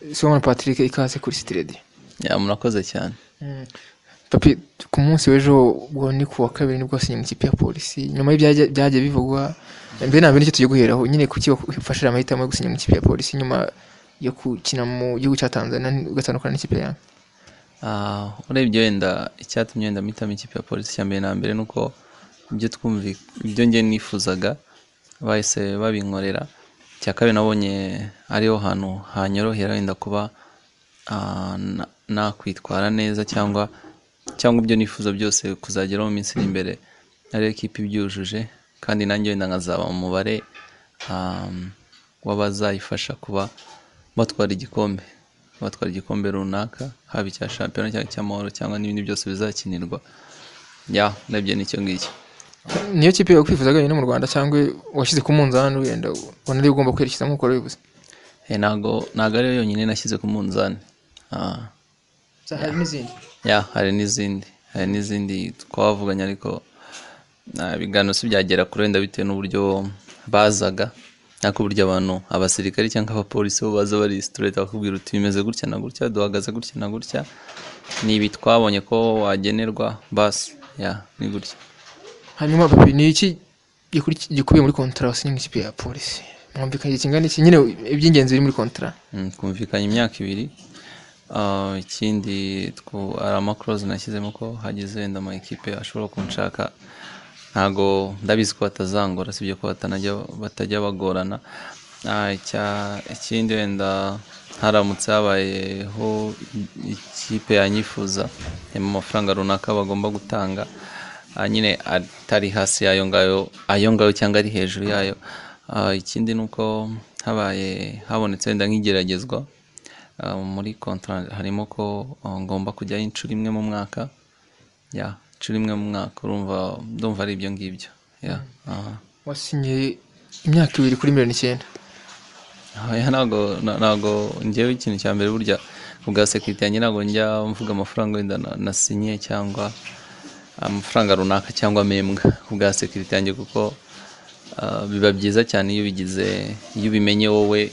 Sibomana Patrick ikaze kuri City Radio. Ya murakoze cyane. Papi, ku munsi w'ejo ubwo ni kuwa kabiri nibwo wasinye mu ikipe ya Polisi, nyuma y'ibyagiye bivugwa mbere na mbere nicyo tugiye guheraho nyine kuki wafashije amahitamo yo gusinya mu ikipe ya Polisi nyuma yo gukina mu gihugu cya Tanzania ugatandukana n'ikipe yanyu? Urebye wenda icyatumye wenda mpitamo ikipe ya Polisi cya mbere na mbere nuko ibyo ngiye nifuzaga bahise babinkorera. Cya kabiri nabonye ariho hantu hanyorohera wenda kuba nakwitwara neza cyangwa ibyo nifuza byose kuzageraho mu minsi iri imbere ari ekipe ibyujuje, kandi nanjye wenda nkazaba mu mubare w'abazayifasha kuba batwara igikombe runaka, haba icya shampiyona cyangwa icy'amahoro cyangwa n'ibindi byose bizakinirwa. Urebye nicyo ngicyo. Niyo kipe yo kwifuzaga nyine mu Rwanda cyangwa washyize ku munzani wenda ubona ari ugomba kwerekeza nk'uko wabivuze? Ntago ari yo yonyine nashyize ku munzani. Hari n'izindi? Hari n'izindi twavuganye, ariko ibiganiro si byagera kure wenda bitewe n'uburyo bazaga, ariko buryo abantu abasirikari cyangwa abapolisi bo baza bari straight bakubwira uti bimeze gutya na gutya, duhagaze gutya na gutya, ni ibi twabonye ko wagenerwa basi. Ni gutya. Hanyuma Papi, ni iki gikubiye muri kontra wasinye ikipe ya Polisi? Mwumvikanye kingana iki nyine iby'ingenzi biri muri kontra? Twumvikanye imyaka 2. Ikindi ari amakroze nashyizemo ko hagize wenda ama ekipe ashobora kunshaka, ntago ndabizi ko batazangora, sibyo ko batajya bagorana. Ikindi wenda haramutse habayeho ikipe yanyifuza mu mafaranga runaka bagomba gutanga, nyine atari hasi ayo ngayo cyangwa ari hejuru yayo. Ikindi nuko habonetse wenda nk'igeragezwa muri contrat harimo ko ngomba kujya inshuro imwe mu mwaka. Inshuro imwe mu mwaka, ndumva ari ibyo ngibyo. Wasinye imyaka 2 kuri 9 million. Ntago njyewe ikintu cya mbere burya ubwa security yanjye ntago njya mvuga amafaranga wenda nasinye cyangwa amafaranga runaka cyangwa membwa ubwa security yanjye, kuko biba byiza cyane iyo ubimenye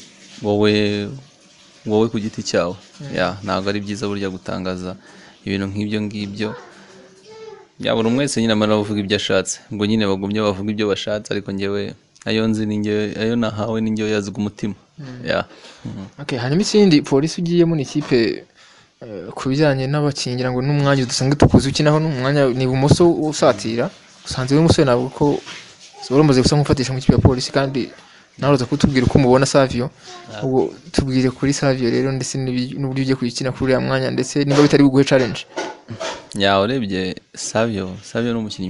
wowe ku giti cyawe. Ntago ari byiza burya gutangaza ibintu nk'ibyo ngibyo. Buri umwe wese nyine amara bavuga ibyo ashatse, ubwo nyine bagumye bavuga ibyo bashatse, ariko njyewe ayo nzi ayo nahawe ni njyewe yazga umutima. Hanyuma ikindi, Polisi ugiyemo ni ikipe ku bijyanye n'abakingira ngo n'umwanya udasanzwe tukuzi ukinaho, n'umwanya ni ibumoso usatira, usanze we musore ntabwo ko uramaze gusa nk'ufatisha mu kipe ya Polisi, kandi nawe uza kutubwira uko umubona Savio. Ubwo tubwire kuri Savio rero, ndetse n'uburyo ugiye kuyikina kuri uriya mwanya, ndetse niba bitari buguhe challenge. Urebye Savio ni umukinnyi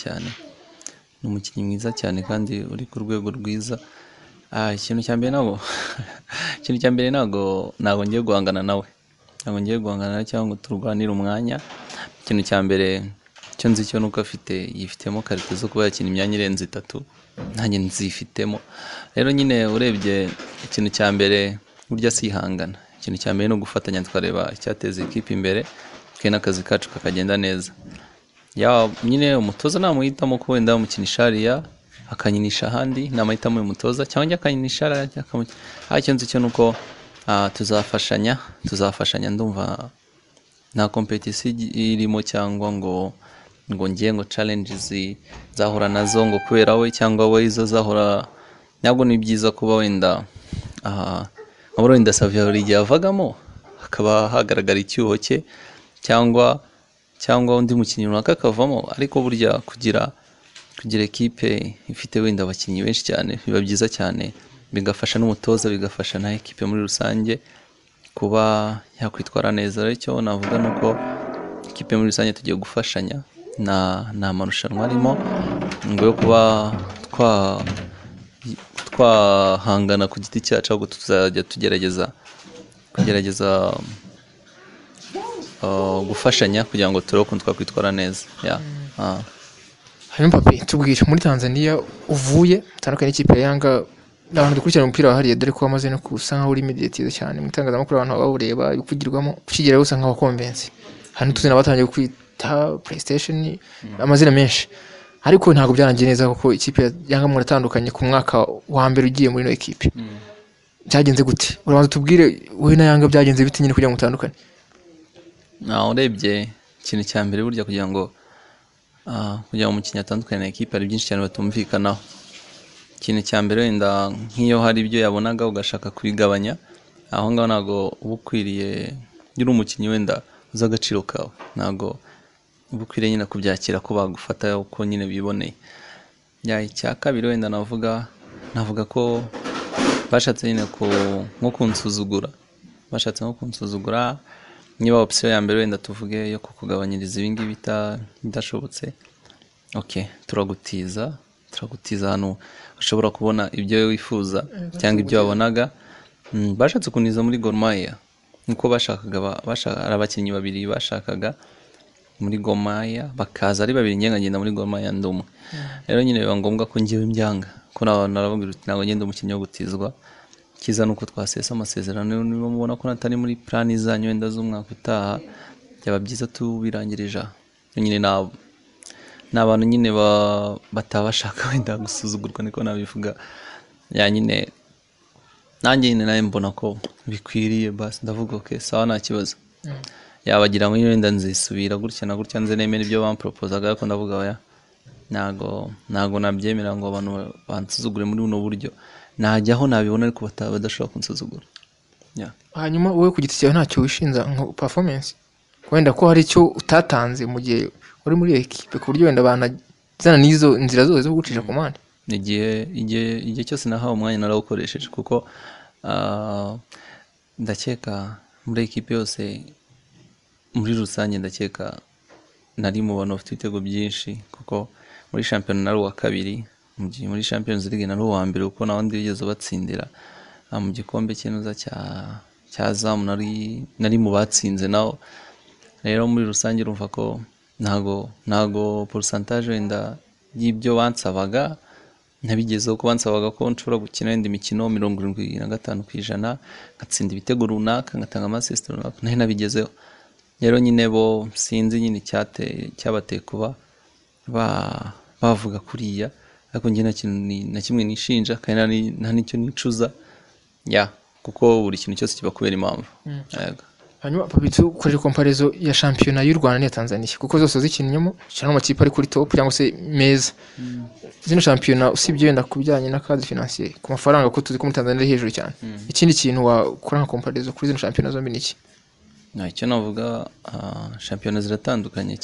mwiza cyane, kandi uri ku rwego rwiza. Ikintu cya mbere ntago ngiye guhangana nawe, cyangwa ngo turwanire umwanya. Ikintu cya mbere cyo nzi cyo nuko yifitemo karite zo kuba yakina imyanya irenze 3, nanjye nzifitemo. Rero nyine urebye ikintu cya mbere burya sihangana, ikintu cya mbere no gufatanya twareba icyateza ikipe imbere, kena akazi kacu kakagenda neza. Nyine umutoza namuhitamo ko wenda umukinisha hariya akanyinisha ahandi, namahitamo y'umutoza cyangwa akanyinisha hariya. Icyo nzi cyo nuko tuzafashanya. Ndumva nta competition irimo cyangwa ngo challenges zahura nazo ngo kubera we cyangwa we izo zahura. Ntabwo ni byiza kuba wenda wenda Savio igihe avagamo hakaba hagaragara icyuho cye cyangwa undi mukinnyi runaka akavamo, ariko burya kugira ekipe ifite wenda abakinnyi benshi cyane biba byiza cyane, bigafasha n'umutoza, bigafasha na ekipe muri rusange kuba yakwitwara neza. Rero icyo navuga nuko ekipe muri rusange tugiye gufashanya, nta marushanwa arimo ngo yo kuba twahangana ku giti cyacu, ahubwo tuzajya tugerageza gufashanya kugira ngo turebe ukuntu twakwitwara neza. Hanyuma Papi, tubwire muri Tanzania uvuye utandukanye n'ikipe ya Yanga, abantu dukurikirana umupira wahariye, dore ko wamaze no kusa nkaho uri mediatize cyane mu itangazamakuru, abantu bawureba ibikugirwamo, ukigeraho usa nkaho convince. Hano tuzina batangiye kwita PlayStation amazina menshi, ariko ntabwo byarangiye neza kuko ikipe ya Yanga muratandukanye ku mwaka wa mbere ugiye muri no ekipe. byagenze gute? Urabanza tubwire wowe na Yanga byagenze bite nyine kugira ngo mutandukane? urebye ikintu cya mbere burya kugira ngo umukinnyi atandukane na ekipe hari byinshi cyane batumvikanaho. Ikintu cya mbere wenda nk'iyo hari ibyo yabonaga ugashaka kubigabanya, aho ngaho ntabwo uba ukwiriye, uri umukinnyi wenda uzi agaciro kawe, ntabwo uba ukwiriye nyine kubyakira ko bagufata uko nyine biboneye. Icya kabiri wenda navuga ko bashatse nyine nko kunsuzugura, niba option ya mbere wenda tuvuge yo kukugabanyiriza ibi ngibi bidashobotse, turagutiza ahantu ushobora kubona ibyo wifuza cyangwa ibyo wabonaga. Bashatse kuniza muri Gor Mahia nkuko bashakaga, ari abakinnyi babiri bashakaga muri Gor Mahia, bakaza ari babiri, njye ngagenda muri Gor Mahia ndi umwe. Rero nyine biba ngombwa ko njyewe mbyanga, ko naravuga uti ntabwo ngenda umukinnyi wo gutizwa. Kiza nuko twasesa amasezerano, niba mubona ko natari muri plan zanyu wenda z'umwaka utaha, byaba byiza tubirangirije. Nyine ni abantu nyine batabashaka wenda gusuzugurwa, niko nabivuga. Nyine nanjye nyine nawe mbona ko bikwiriye, basi ndavuga sawa nta kibazo. Yabagira ngo wenda nzisubira gutya na gutya, nze nemera ibyo bamproposaga, ariko ndavuga oya, ntago nabyemera ngo abantu bansuzugure muri buno buryo. Najyaho nabibona ariko badashobora kunsuzugura. Hanyuma wowe ku giti cyawe ntacyo wishinza nko performance, wenda ko hari icyo utatanze mu gihe uri muri ekipe, ku buryo wenda banazana n'izo nzira zose zo gucisha ku mande? Igihe cyose nahawe umwanya narawukoresheje, kuko ndakeka muri ekipe yose muri rusange, ndakeka nari mu bantu bafite ibitego byinshi, kuko muri shampiyona nari uwa kabiri, muri Champions League nari uwa mbere, kuko naho ndigeze batsindira mu gikombe cy'inoza cya zamu nari mu batsinze naho. Rero muri rusange urumva ko ntago pourcentage wenda y'ibyo bansabaga nabigezeho, ko bansabaga ko nshobora gukina wenda imikino 75%, ngatsinda ibitego runaka, ngatanga amasist runaka, naho nabigezeho. Rero nyine bo sinzi nyine cyabateye kuba bavuga kuriya, ariko njye na kimwe nishinja kandi nta nicyo nicuza, kuko buri kintu cyose kiba kubera impamvu. Hanyuma Papito, ukorera comparaison ya shampiyona y'u Rwanda n'iya Tanzania, kuko zose zikinnyemo cyane amakipe ari kuri top cyangwa se meza. Zino shampiyona usibye wenda kubijyanye na cadre financier ku mafaranga, ko tuzi ko muri Tanzania ari hejuru cyane, ikindi kintu wakora nka comparaison kuri zino shampiyona zombi ni iki? Icyo navuga, shampiyona ziratandukanye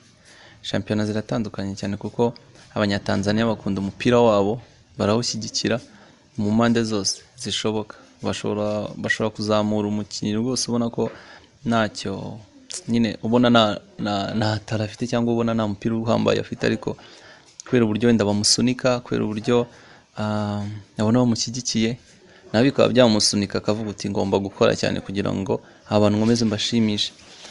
cyane, kuko abanyatanzania bakunda umupira wabo, barawushyigikira mu mpande zose zishoboka. Bashobora kuzamura umukinnyi rwose ubona ko ntacyo nyine ubona nta tara afite, cyangwa ubona nta mupira uhambaye afite, ariko kubera uburyo wenda bamusunika, kubera uburyo abona bamushyigikiye, nawe bikaba byamusunika akavuga uti ngomba gukora cyane kugira ngo abantu nkomeze mbashimishe.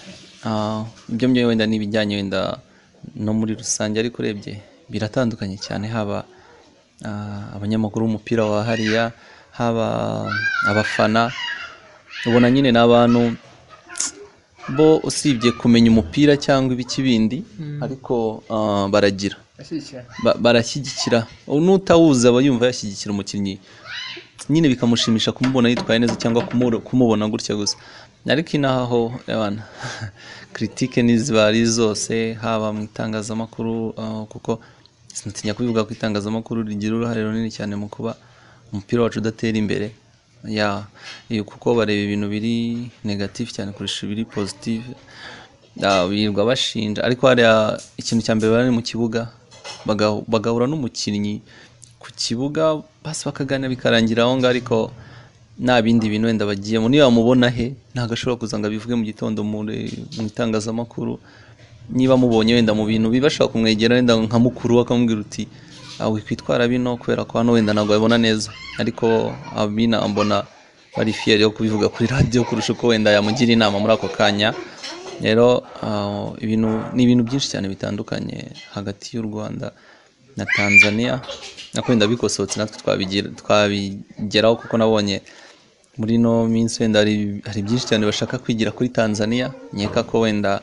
Ibyo wenda n'ibijyanye wenda no muri rusange, ariko urebye biratandukanye cyane, haba abanyamakuru b'umupira wa hariya, haba abafana, ubona nyine n'abantu bo usibye kumenya umupira cyangwa ibiki bindi, ariko barashyigikira. N'utawuzi aba yumva yashyigikira umukinnyi, nyine bikamushimisha kumubona yitwaye neza cyangwa kumubona gutya gusa. Ariko inaho critique niziba ari zose, haba mu itangazamakuru, kuko sinatinya kubivuga ko itangazamakuru rigira uruhare runini cyane mu kuba umupira wacu udatera imbere, kuko bareba ibintu biri negative cyane kurusha ibiri positive, birirwa bashinja. Ariko hari ikintu cya mbere bari mu kibuga, bagahura n'umukinnyi ku kibuga, basi bakaganira bikarangira aho ngaho, ariko nta bindi bintu wenda bagiyemo. Niba mubona ntabwo ashobora kuza ngo abivuge mu gitondo mu itangazamakuru. Niba mubonye wenda mu bintu bibashaka kumwegera wenda nka mukuru, akamubwira uti wikwitwara bino kubera ko hano wenda ntabwo babona neza, ariko abina mbona bari fier yo kubivuga kuri radio kurusha uko wenda yamugira inama muri ako kanya. Rero ni ibintu byinshi cyane bitandukanye hagati y'u Rwanda na Tanzania, nako wenda bikosotse natwe twabigeraho, kuko nabonye muri no minsi wenda hari byinshi cyane bashaka kwigira kuri Tanzania. Nyeka ko wenda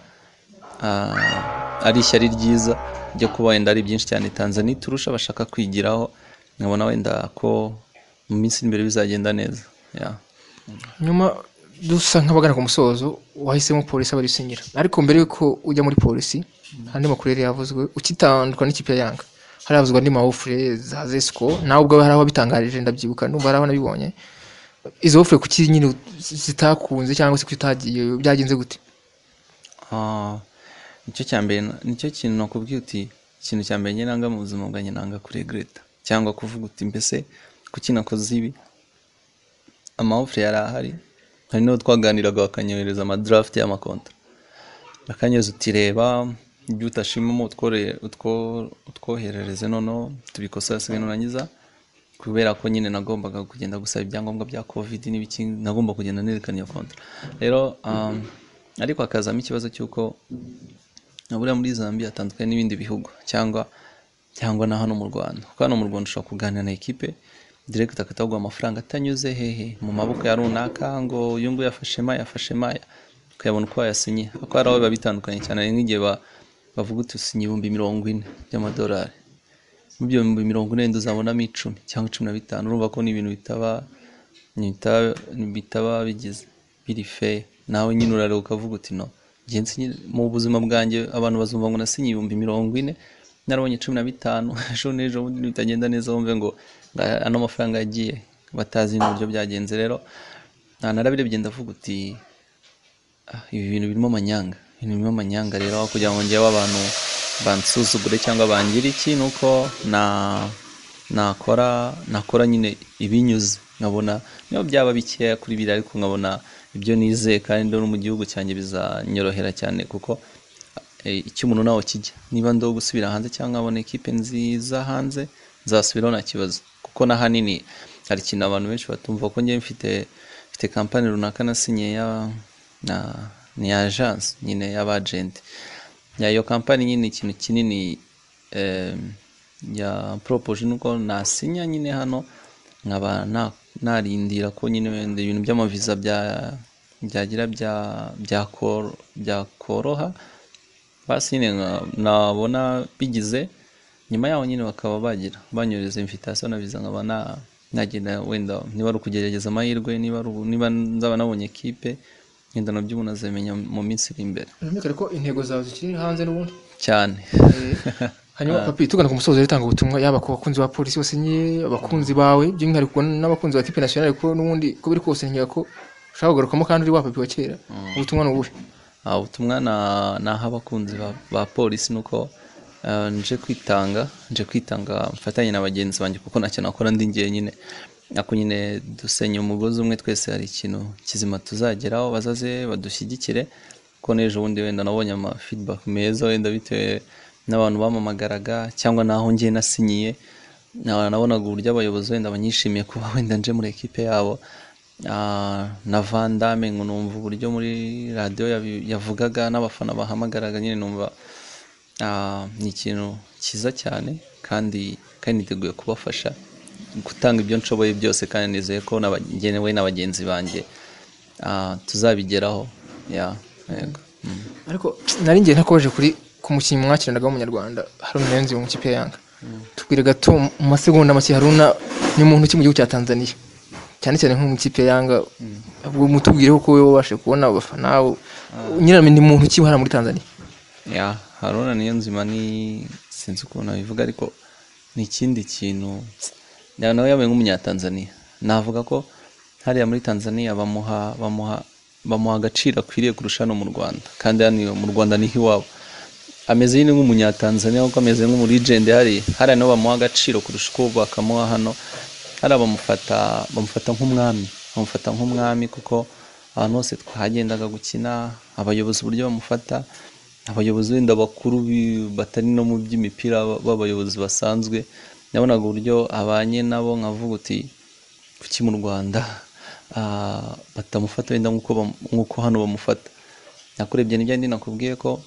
ari ishyari ryiza ryo kuba wenda ari byinshi cyane Tanzania turusha bashaka kwigiraho, nkabona wenda ko mu minsi imbere bizagenda neza. yeah. nyuma dusa nk'abagana ku musozo wahisemo polisi abarisinyira ariko mbere yuko ujya muri polisi andi makuru yari yavuzwe ukitandukana n'ikipe ya Yanga hari havuzwe andi mahofure za Zesco nawe ubwo hari aho bitangarije ndabyibuka numva hari aho nabibonye izo ofure kuki nyine zitakunze cyangwa se kutagiye byagenze gute? Nicyo cyambere nicyo kintu nakubwiye uti ikintu cyambere nyine nanga mu buzima bwanjye nanga kuregreta cyangwa kuvuga uti mbese kuki nakoze ibi. Amahofure yari ahari hari n'uwo twaganiraga bakanyohereza amadraft y'amakonta bakanyeza uti reba ibyo utashimamo utwoherereze noneho tubikosa se nurangiza kubera ko nyine nagombaga kugenda gusaba ibyangombwa bya covid n'ibiki nagomba kugenda nerekana iyo kontra rero ariko akazamo ikibazo cy'uko nabura muri Zambia atandukanye n'ibindi bihugu cyangwa na hano mu Rwanda kuko hano mu Rwanda ushobora kuganira na equipe direct akatagwa amafaranga atanyuze hehe mu maboko ya runaka ngo uyu ngo yafashe maya ukayabona uko yasinye kuko hari aho biba bitandukanye cyane nk'igihe bavuga uti usinye $40,000 by'amadolari mu byo $40,000 uzabonamo 10 cyangwa 15 urumva ko ni ibintu bitaba bigize biri fair nawe nyine urare ukavuga uti no genzi mu buzima bwanjye abantu bazumva ngo nasinye $40,000 narabonye 15 ejo nejo bitagenda neza wumve ngo ano mafaranga yagiye batazi n'uburyo byagenze rero narabirebye ndavuga uti ibi bintu birimo amanyanga rero kugira ngo ngewe abantu bansuzugure cyangwa bangira iki nuko nakora nyine ibinyuze nkabona niyo byaba bikeya kuri biri ariko nkabona ibyo nizeye kandi ndo mu gihugu cyanjye bizanyorohera cyane kuko icyo umuntu nawo kijya niba ndo gusubira hanze cyangwa abone equipe nziza hanze nzasubiraho nta kibazo kuko na hanini hari ikintu abantu benshi batumva ko ngiye mfite company runaka nasinye ni agence nyine y'abagent iyo company nyine ikintu kinini ya propose nuko nasinya nyine hano nkaba narindira ko nyine wenda ibintu by'amaviza byagira byakoroha basi nyine nabona bigize nyuma yaho nyine bakaba banyoreza invitation na visa nkaba nagenda wenda niba ari ukugerageza amahirwe niba nzaba nabonye equipe ngenda nabyo umuntu azamenya mu minsi iri imbere. Urumvikana ko intego zawe zikiri hanze n'ubundi cyane. Hanyuma papi tugana ku musozo ritanga ubutumwa yaba ku bakunzi ba polisi bose nye abakunzi bawe by'umwihariko n'abakunzi ba equipe nationale ko n'ubundi ko biri kose ngira ko ushaka kugarukamo kandi uri wa papi wa kera ubutumwa n'ubuhe? Ubutumwa naha abakunzi ba polisi nuko nje kwitanga mfatanye na bagenzi banjye kuko ntacyo nakora ndi ngiye nyine ako nyine dusenye umugozi umwe twese hari ikintu kizima tuzageraho bazaze badushyigikire ko nejo bundi wenda nabonye ama feedback meza wenda bitewe n'abantu bamamagaraga cyangwa naho ngiye nasinyiye nabonaga uburyo abayobozi wenda banyishimiye kuba wenda nje muri equipe yabo na Vandame ngo numva uburyo muri radio yavugaga n'abafana bahamagaraga nyine numva ni ikintu cyiza cyane kandi niteguye kubafasha gutanga ibyo nshoboye byose kandi nizeye ko nabagenewe n'abagenzi banjye tuzabigeraho yego. Ariko nari ngiye ntakoje kuri ku mukinnyi mwakiranaga w'umunyarwanda Haruna Niyonzima mu kipe ya Yanga tubwire gato mu masegonda make Haruna ni umuntu ki mu gihugu cya Tanzania cyane cyane nko mu kipe ya Yanga ubwo mutubwire ko wowe wabashe kubona abafana nyina ni umuntu ki hara muri Tanzania? Haruna Niyonzima ni sinzi ukuntu abivuga ariko ni ikindi kintu nawe yabaye nk'umunyatanzania navuga ko hariya muri Tanzania bamuha agaciro akwiriye kurusha no mu Rwanda kandi hano mu Rwanda niho iwabo ameze nyine nk'umunyatanzania kuko ameze nk'umulegend hariya no bamuha agaciro kurusha uko bakamuha hano hari bamufata nk'umwami kuko ahantu hose twagendaga gukina abayobozi uburyo bamufata abayobozi wenda bakuru batari no mu by'imipira b'abayobozi basanzwe nabonaga uburyo abanye nabo nkavuga uti kuki mu Rwanda batamufata wenda nk'uko hano bamufata nakurebye n'ibyo nakubwiye ko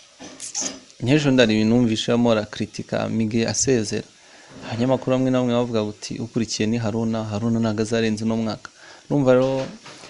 nyejo ndari ibintu numvishamo la kritika Miguel asezera abanyamakuru amwe namwe bavuga uti ukurikiye ni Haruna ntago azarenze no mwaka numva rero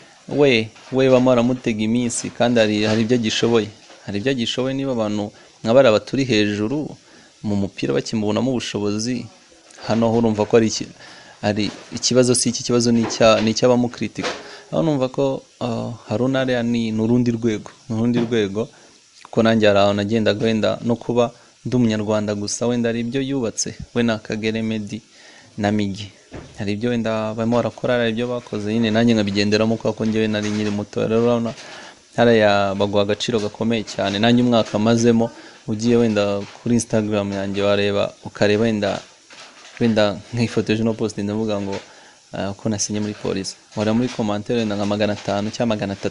we bamara mutega iminsi kandi hari ibyo agishoboye niba abantu nk'abari abaturi hejuru mu mupira bakimubonamo ubushobozi hano urumva ko ari ari ikibazo si iki kibazo ni icy'abamukritika aho numva ko Haruna ariya ni urundi rwego ko nanjye hari aho nagendaga wenda no kuba ndi umunyarwanda gusa wenda hari ibyo yubatse we na Kagere Medi na Migi hari ibyo wenda barimo barakora hari ibyo bakoze nyine nanjye nkabigenderamo kuko njyewe nari nyiri muto rero urabona hariya baguha agaciro gakomeye cyane nanjye umwaka mazemo ugiye wenda kuri Instagram yanjye wareba ukareba wenda nk'ifotoje no post ndavuga ngo ko nasinye muri polisi wara muri commentaire wenda nka 500 cyangwa 300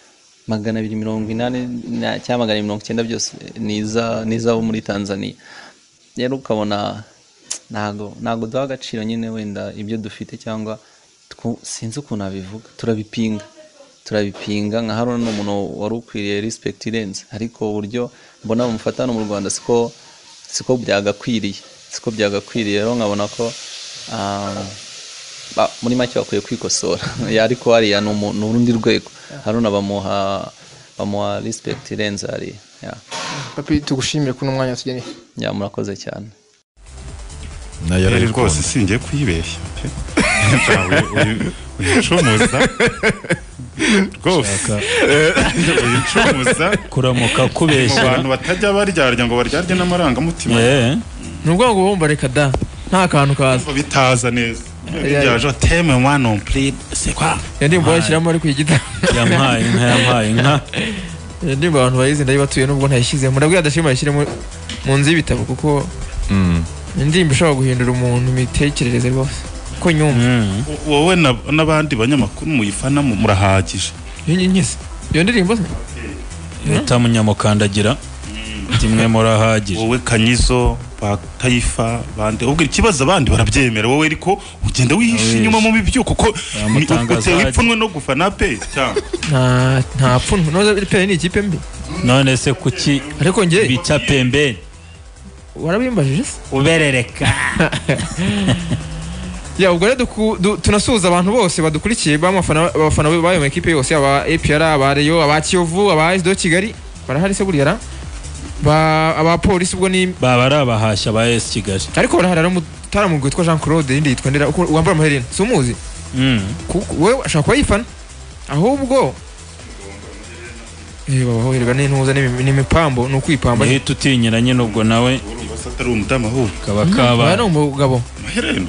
280 cyangwa 190 byose niza bo muri Tanzania rero ukabona ntago duha agaciro nyine wenda ibyo dufite cyangwa sinzi ukuntu abivuga turabipinga nka Haruna n'umuntu wari ukwiriye respect irenze ariko uburyo mbona bumufatana mu Rwanda siko byagakwiriye rero nkabona ko muri make bakwiye kwikosora ariko hariya ni urundi rwego Haruna bamuha respect irenze hariya papi tugushimire kuno mwanya tugeneye murakoze cyane nayo rwose singiye kwibeshya uyicumuza rwose uyicumuza kuramuka kubeshya mu bantu batajya baryarya ngo baryarye n'amarangamutima nubwo ngo bumva reka da nta kantu kaza bitaza neza yaje teme moi non plus c'est quoi ndimbo yashyiramo ari kwigita yampaye inka ndimbo abantu bayizi ndabatuye nubwo ntayishyizemo ndabwira adashima yashyire mu nzu y'ibitabo kuko indirimbo ishobora guhindura umuntu imitekerereze rwose ko nyumva wowe n'abandi banyamakuru muyifana murahagije iyo ndirimbo leta munyamukandagira kimwe murahagije wowe Kanyizo Taifa bande ubwo ikibazo abandi barabyemera wowe ariko ugenda wihisha inyuma mu bibyo kuko utewe ipfunwe no gufana pe cyangwa nta pfunwe no pe ni ikipe mbi none se kuki ariko nge bica pembeni warabimbajije se uberereka ya ubwo rero tunasuhuza abantu bose badukurikiye abafana b'ayo makipe yose aba APR aba Rayon aba Kiyovu aba AS do Kigali barahari se buriya aba polisi ubwo ni baba ari abahashya ba AS Kigali ariko barahari mutaramugwe yitwa Jean Claude indi yitwa ndera wambara amaherena si umuzi wewe ashaka kuba yifana ahubwo bahoherwa n'intuza n'imipambo ni ukwipamba niho tutinyiranye n'ubwo nawe atari umudamu ahubwo kaba ari umugabo amaherena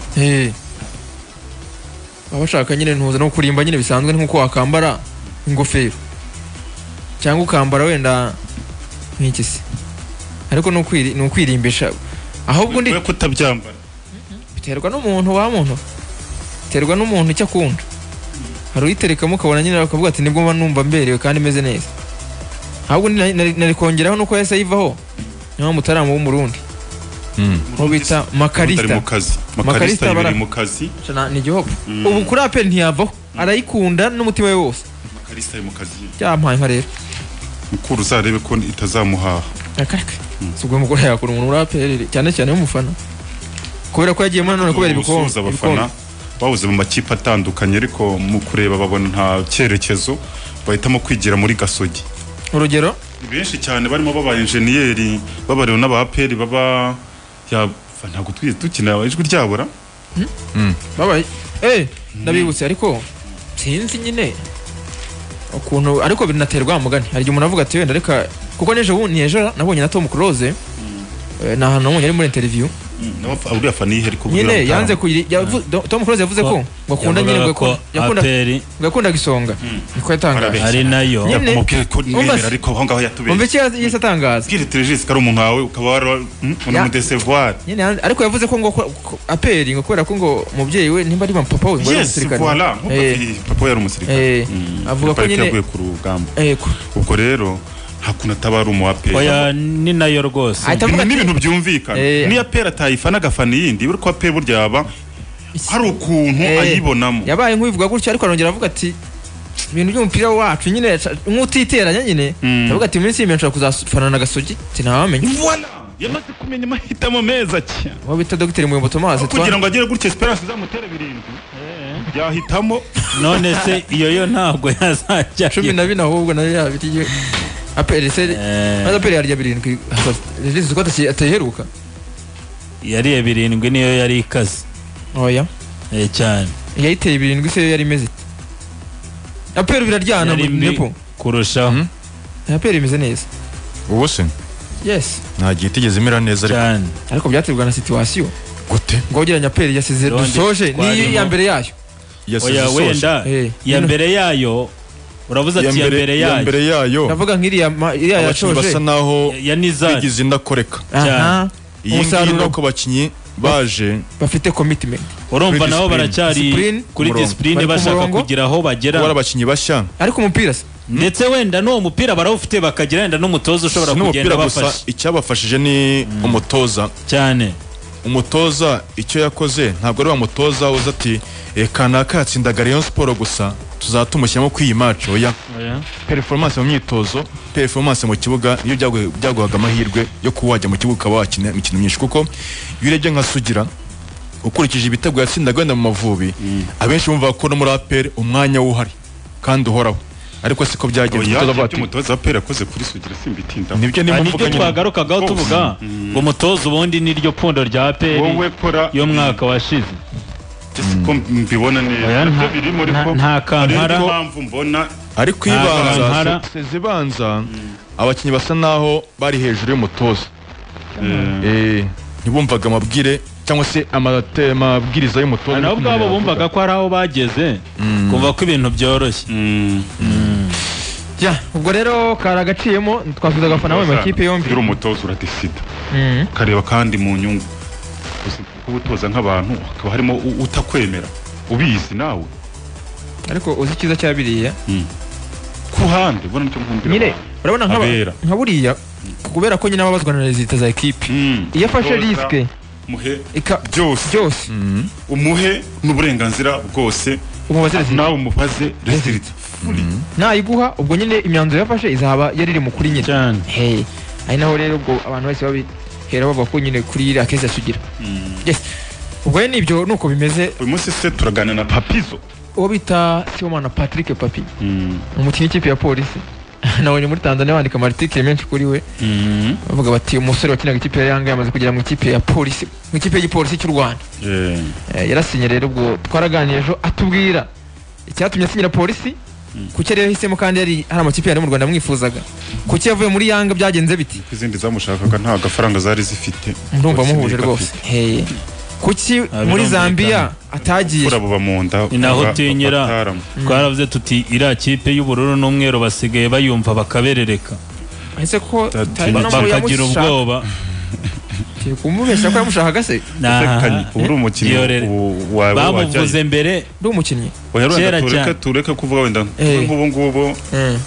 bashaka nyine ntuza no kurimba nyine bisanzwe nk'uko wakambara ingofero cyangwa ukambara wenda nk'iki se ariko ni ukwirimbisha ahubwo ndi kutabyambara biterwa n'umuntu biterwa n'umuntu icyo akunda hari uyiterekamo ukabona nyine bakavuga ati nibwo mba numva mberewe kandi meze neza ahubwo nari kongeraho nuko yahise ayivaho niyo mutaramu w'umurundi mu bita makarista bari mu kazi ni igihobo ubu kuri apeli ntiyavaho arayikunda n'umutima we wose makarista ari mu kazi byampaye nka rero mukuru uzarebe ko itazamuhaha si ubwo mukuru yakura umuntu uri apeli cyane cyane w'umufana kubera ko yagiyemo none kubera ibikombe bawuze mu makipe atandukanye ariko mu kureba babona nta cyerekezo bahitamo kwigira muri Gasogi urugero benshi cyane barimo baba engineer babareho n'aba APR baba ntabwo dukina ijwi ryabura babaye ndabibutse ariko sinzi nyine ukuntu ariko binaterwa mugani hari umuntu avuga ati wenda reka kuko nejo nabonye na Tom Close na hano nabonye ari muri interview uriya fani ariko nyine yanze Tom Close yavuze ko bakunda nyine ngo yakunda gisonga niko yatangaje ari nayo mubwire ko nimera ariko aho ngaho yatubeye umve cyo yese atangaza bwire Teregis kari umuntu wawe ukaba mu décevoir nyine ariko yavuze ko ngo aperi ngo kubera ko ngo mubyeyi we nimba ari papa we ngo ari umusirikare voilà papa yari umusirikare avuga ko nyine yaguye ku rugamba ubwo rero hakuna tabara umuaperi oya ni nayo rwose n'ibintu byumvikana ni aperi atayifana gafana yindi buriko aperi burya yaba hari ukuntu ayibonamo yabaye nk'ubivuga gutyo ariko arongera avuga ati ibintu by'umupira wacu nyine nk'utiteranya nyine avuga ati muri simba nshaka kuzafana na Gasogi tinawamenye voilà yamaze kumenya amahitamo meza cyane wo bita Dr Muyombo Thomas kugira ngo agere gutyo Esperance zamutere birindwi yahitamo none se iyo ntabwo yazajya 12 ahubwo nayo yabitiye aperi se aperi yarya birindwi Regis ko ataheruka yari birindwi niyo yari ikaze oya cyane yayiteye 7 se yari imeze apero biraryana mu nepo kurushaho apero imeze neza ubu se yes nta gihe itigeze imera neza ariko byaterwa na situation gute ngo ugeranya apero yasize dusoje ni ya mbere yayo oya wenda ya mbere yayo uravuze ati ya mbere yayo ndavuga nk'iriya yacoje basa naho yanizanye bigize indakoreka cyane umusaruro ko bakinyi baje bafite commitment urumva nabo baracyari kuri discipline bashaka kugira aho bagera bari abakinyi bashya ariko umupira se ndetse wenda no mupira barawufite bakagira wenda n'umutoza ushobora kugenda bafasha icyabafashije ni umutoza cyane umutoza icyo yakoze ntabwo ari wa mutoza uza ati kanaka yatsindaga Rayon Sport gusa tuzatumushyiramo kuri iyi match oya performance mu myitozo performance mu kibuga iyo byaguhaga amahirwe yo kuwajya mu kibuga ukaba wakina imikino myinshi kuko iyo urebye nka Sugira ukurikije ibitego yatsindaga wenda mu Mavubi abenshi bumva ko no muri APR umwanya uhari kandi uhoraho ariko siko byagenze umutoza wa APR yakoze kuri Sugira simbitinda nibyo nimuvuga twagarukagaho tuvuga ngo umutoza ubundi niryo pfundo rya APR yo mwaka washize ko mbibona neza byo birimo nta kampara impamvu mbona ariko ibanza zibanza abakinyi basa naho bari hejuru y'umutoza ntibumvaga amabwire cyangwa se amabwiriza y'umutoza nabo ubwabo bumvaga ko ari aho bageze kuva ko ibintu byoroshye ubwo rero karagaciyemo twavuze agafana mu makipe yombi uri umutoza uradesida kareba kandi mu nyungu ubutoza nk'abantu hakaba harimo utakwemera ubizi nawe ariko uzi ikiza cyabiriya ku hande ubona nicyo nkumbira nyine urabona nka buriya kubera ko nyine ababazwa na rezita za ekipe iyo afashe risike muhe byose umuhe n'uburenganzira bwose nawe umubaze resirita nayiguha ubwo nyine imyanzuro yafashe izaba yariri mu kuri nyine ari naho rero ubwo abantu bose babihera bavuga ko nyine kuri iriya keza Sugira ubwo nibyo nuko bimeze uyu munsi se turagana na Papizo uwo bita Sibomana Patrick Papi umukinnyi w'ikipe ya polisi nabonye muri Tanzania bandika amartikile menshi kuri we bavuga bati umusore wakinaga ikipe ya Yanga yamaze kugera mu ikipe ya polisi mu ikipe y'igipolisi cy'u Rwanda yarasinye rero ubwo twaraganiye ejo atubwira icyatumye asinyira polisi kuki rero yahisemo kandi hari amakipe yari mu Rwanda amwifuzaga kuki yavuye muri Yanga byagenze biti izindi zamushakaga nta gafaranga zari zifite ndumva muhuje rwose kuki muri Zambia atagiye kuraba mu nda inaho utinyira twaravuze tuti iriya kipe y'ubururu n'umweru basigaye bayumva bakaberereka ese ko bakagira ubwoba kumubeshya ko yamushakaga se uri umukinnyi wawe bamuvuze mbere ndi umukinnyi kera cyane tureke kuvuga wenda nk'ubu ngubu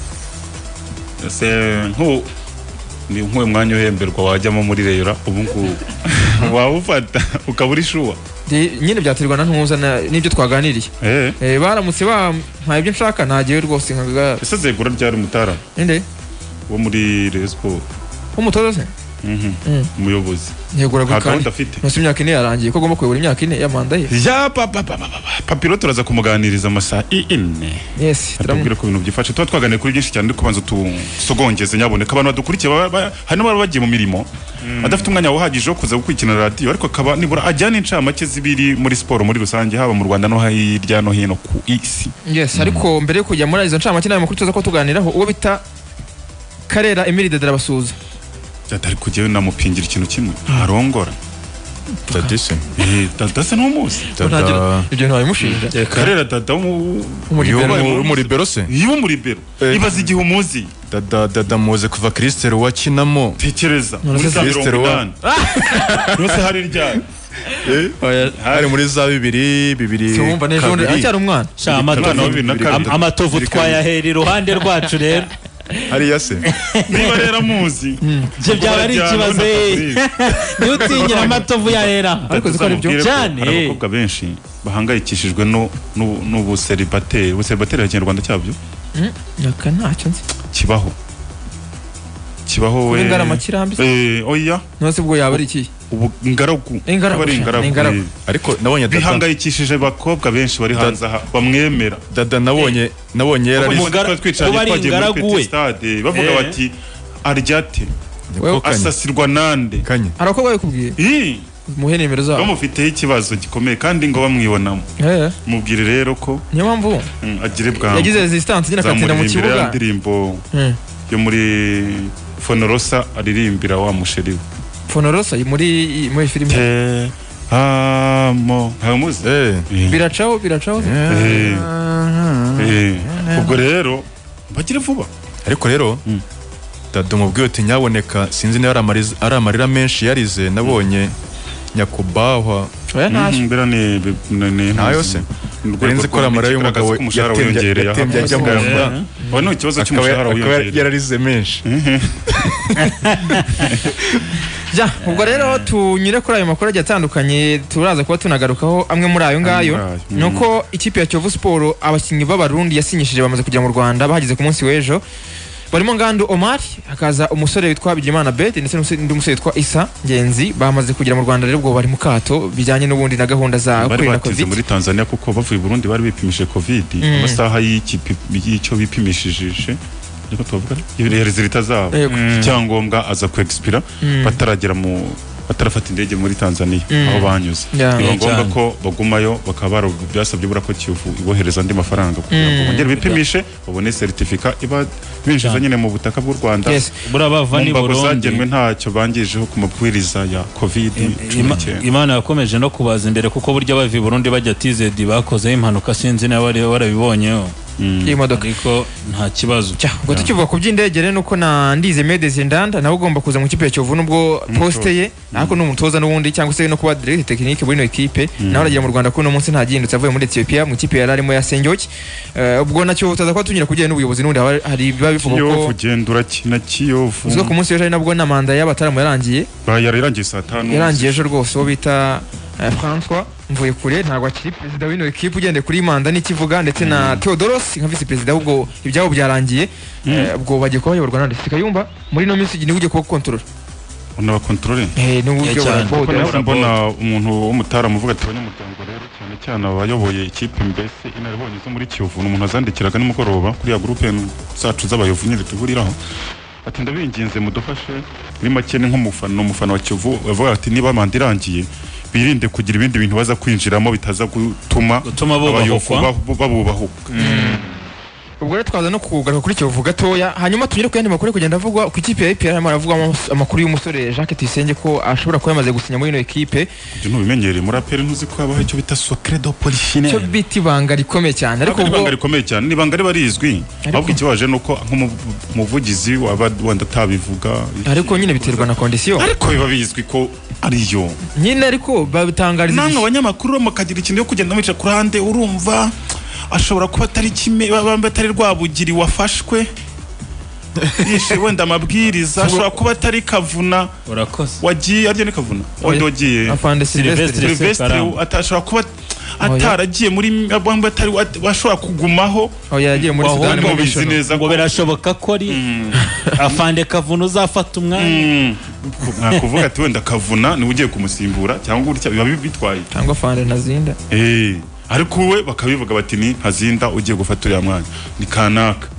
ni nk'uwo mwanya uhemberwa wajyamo muri reyora ubu ngubu wawufata ukaba uri shuwa nyine byaterwa na ntuza n'ibyo twaganiriye baramutse bampaye ibyo nshaka ntagiye rwose nkaga ese zegura ryari Mutara inde wo muri Rayon Sport umutoza se umuyobozi yegura gukanda afite no imyaka 4 yarangiye ko agomba kuyobora imyaka 4 ya manda ye ya papiro turaza kumuganiriza amasaha 4 yes turamubwira ko ibintu byifashe tuba twaganiriye kuri byinshi cyane kubanza tusogongeze nyaboneka abantu badukurikiye hano bari bagiye mu mirimo adafite umwanya uhagije wo kuza gukurikirana radio ariko akaba nibura ajyana incamake zibiri muri sport muri rusange haba mu Rwanda no hirya no hino ku isi yes ariko mbere yo kujya muri izo ncamake nayo makuru tuza ko tuganiraho uwo bita Karera Emile Dedera basuza cyatari kugiye namupingira ikintu kimwe arongora Dadise Dadase no muzi ibyo ntabimushinja Karera Dada muri bero se iyo muri bero ibaza igihe umuzi Dada muze kuva Cristero wakinamo tekereza Cristero rose hari ryari hari muri za bibiri cyumva nejo acyari umwana amatovu twayahera iruhande rwacu rero hariya se niba rero muzi je byaba ari ikibazo ni utinyira amatovu yarera ariko ziko ari byo cyane abakobwa benshi bahangayikishijwe n'ubu celibateri ya Kinyarwanda cyabyo naka ntacyo nzi kibaho we ingara makirambi oya nose bwo yaba ari iki ubu ingaragu ariko nabonye bihangayikishije bakobwa benshi bari hanze aha bamwemera Dada nabonye yari twicaye twagiye stade bavuga bati aryate asasirwa nande kanye arakobwa yakubwiye muhe nimero zabo bamufiteho ikibazo gikomeye kandi ngo bamwibonamo mubwire rero ko niyo mpamvu agire bwangu yagize resistance nyine akatinda mu kibuga indirimbo yo muri Fonorosa aririmbira wa musheri we Fonorosa muri filime amo hamuze biracaho ubwo rero bagire vuba ariko rero Dado mubwiye uti nyaboneka sinzi niba ari amarira menshi yarize nabonye nyakubahwa mbera ni ntayo se Urenze ko amarira y'umugabo yatembye ajya mu mba no ikibazo cy'umushahara wiyongereye yararize menshi ubwo rero tunyure kuri ayo makuru agiye atandukanye turaza kuba tunagarukaho amwe muri ayo ngayo nuko ikipe ya Kiyovu Sport abakinnyi b'abarundi yasinyishije bamaze kujya mu Rwanda bahageze ku munsi w'ejo barimo Ngando Omar hakaza umusore witwa Bigirimana Bet ndetse n'undi musore witwa Isa Ngenzi bamaze kugera mu Rwanda rero ubwo bari mu kato bijyanye n'ubundi na gahunda za kwirinda covid muri Tanzania kuko bavuye Burundi bari bipimishije covid amasaha y'icyo bipimishije niko tuvuga resultat zabo cyangombwa aza ku expira bataragera mu batarafata indege muri Tanzania aho banyuze ni ngombwa ko bagumayo bakaba byasabye bura ko Kiyovu ibohereza andi mafaranga kugira ngo bongere bipimishe babone certificate iba binjiza nyine mu butaka bw'u Rwanda burabava ni Burundi ntacyo bangijeho ku mabwiriza ya covid Imana yakomeje no kubaza imbere kuko burya bavi Burundi bajya TZ bakoze impanuka sinzi nawe warabibonyeho imodoka ariko nta kibazo ngo tukivuga ku by'indege rero nuko na Ndize Medecin Ndanda nawe ugomba kuza mu kipe ya Kiyovu nubwo poste ye ariko n'umutoza n'ubundi cyangwa se no kuba directeur technique muri no equipe nawe aragira mu Rwanda ko no munsi ntagindutse avuye muri Ethiopia mu kipe yararimo ya Senjoki ubwo nacyo utaza ko tunyira kujyana n'ubuyobozi n'undi hari biba bivuga ko kugendura kina Kiyovu uziko ku munsi w'ejo nabwo na manda y'abataramu yarangiye yarangiye saa 5 yarangiye ejo rwose wo bita François mvuye kure ntabwo akiri perezida w'ino equipe ugende kuri manda n'ikivuga ndetse na Theodoros nka vice perezida ubwo ibyabo byarangiye ubwo bagiye kuba bayoborwa nande Sikayumba muri no minsi ni ujye kuba control ona control n'uburyo mbona umuntu w'umutara muvuga ati abanyamuryango rero cyane cyane abayoboye ikipe mbese inaribonye zo muri Kiyovu n'umuntu azandikiraga nimugoroba kuri ya groupe zacu z'abayovu nyine tuguriraho ati ndabinginze mudufashe muri make ni nk'umufana wa Kiyovu bavuga ati niba manda irangiye birinde kugira ibindi bintu baza kwinjiramo bitaza gutuma babubahuka ubwo rero twaza no kugaruka kuri Kiyovu gatoya hanyuma tugere ku yandi makuru kugenda avugwa ku ikipe ya APR harimo aravugwa amakuru y'umusore Jacques Tuyisenge ko ashobora kuba yamaze gusinya muri ino equipe ibyo nubimenyereye muri APR ntuzi ko habaho icyo bita secret de polichinelle cyo biti banga rikomeye cyane ariko ubwo banga rikomeye cyane ni banga barizwi ahubwo ikibaje nuko nk'umuvugizi wanda tabivuga ariko nyine biterwa na condition ariko biba bizwi ko ariyo nyine ariko babitangariza namwe abanyamakuru mukagira ikintu yo kugenda mwica ku ruhande urumva ashobora kuba atari kimwe bamba atari Rwabugiri wafashwe yishe wenda amabwiriza ashobora kuba atari Kavuna wagiye arye ni Kavuna wagiye afande Silvestre atashobora kuba ataragiye muri bamba atari washobora kugumaho yagiye muri Sudan mu bizineza ngo birashoboka ko ari afande Kavuna uzafata umwanya nakuvuga ati wenda Kavuna ni ugiye kumusimbura cyangwa gutya biba bitwaye cyangwa afande Nazinda ariko we bakabivuga bati ni Hazinda ugiye gufata uriya mwanya ni kanaka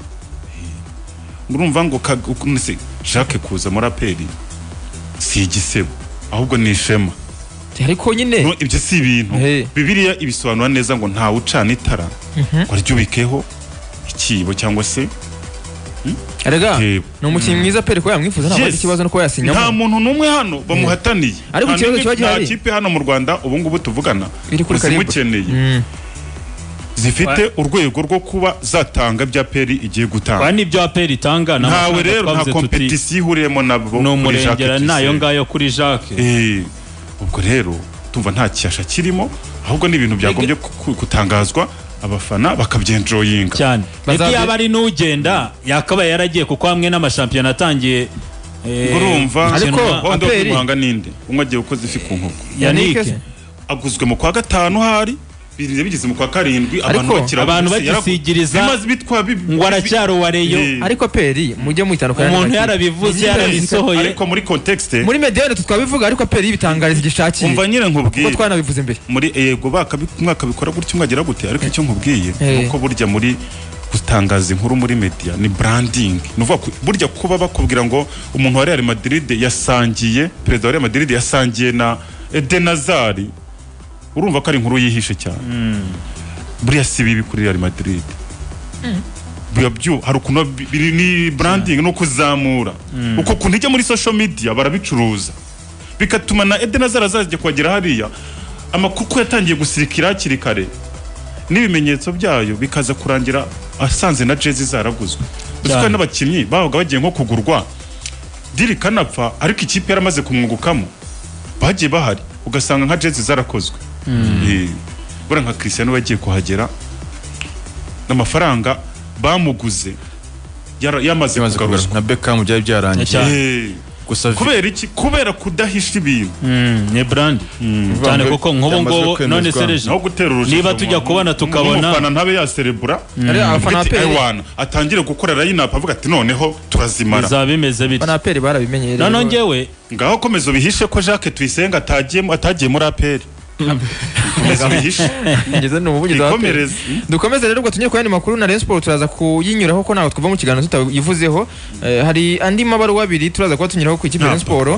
urumva ngo Jacques kuza muri APR si igisebo ahubwo ni ishema ariko nyine ibyo si ibintu Bibiliya ibisobanura neza ngo ntawe ucana itara ngo ryubikeho ikibo cyangwa se Erega no umukinnyi mwiza pere ko yamwifuza nta kibazo no ko yasinyamo nta muntu numwe hano bamuhataniye ariko ikibazo cyo gihari ikipe hano mu Rwanda ubu ngubu tuvugana zimukeneye zifite urwego rwo kuba zatanga bya peri igiye gutanga kandi ibyo APR itanga nawe rero nta competition ihuriyemo nabo no murengera nayo ngayo kuri Jacques ubwo rero tumva nta cyasha kirimo ahubwo ni ibintu byagombye gutangazwa abafana bakabyenjoyinga cyane eti yaba ari n'ugenda yakabaye yaragiye kuko hamwe n'amashampiyona atangiye urumva ariko wanda umuhanga ninde umwe agiye ukoze ifi ku nkoko Yannick aguzwe mu kwa 5 hari bigeze mu kwa 7 abantu bagisigiriza ngo aracyaro wareyo ariko peri mujye mwitandukana umuntu yarabivuze yarabisohoye ariko muri context muri mediane twabivuga ariko peri bitangariza igishakiye umva nyine nkubwiye kuko twanabivuze mbere muri yego mwaka bikora gutyo mwagera gute ariko icyo nkubwiye uko burya muri gutangaza inkuru muri media ni branding nuvuga burya kuba bakubwira ngo umuntu wa Real Madrid yasangiye perezida wa Real Madrid yasangiye na Eden Hazard urumva ko ari inkuru yihishe cyane buriya si bibi kuri Real Madrid hari ukuntu biri ni branding no kuzamura uko kuntu ijya muri social media barabicuruza bikatuma na Eden Hazard azajya kwagera hariya amakuko yatangiye gusirikira hakiri kare n'ibimenyetso byayo bikaza kurangira asanze na jezi zaraguzwe uziko n'abakinnyi babaga bagiye nko kugurwa diri kanapfa ariko ikipe yaramaze kumwugukamo bagiye bahari ugasanga nka jezi zarakozwe bura nka Cristiano bagiye kuhagera n'amafaranga bamuguze yamaze kugaruzwa na Beckham byari byarangiye gusa kubera iki kubera kudahisha ibintu ni brand cyane kuko nk'ubu ngo none sereje niba tujya kubona tukabona umufana ntabe yaserebura abafana atangire gukorera lineup avuga ati noneho turazimara bizabimeze bite abafana peri barabimenyereye none ngewe ngaho komeza bihishe ko Jacques Tuyisenga atagiye muri APR komeza bihishe ngeze no muvugizi dukomeze rero ubwo tunye ku yandi makuru na Rayon Sport turaza kuyinyuraho ko naho twava mu kiganiro tutayivuzeho hari andi mabaru abiri turaza kuba tunyuraho ku ikipe Rayon Sport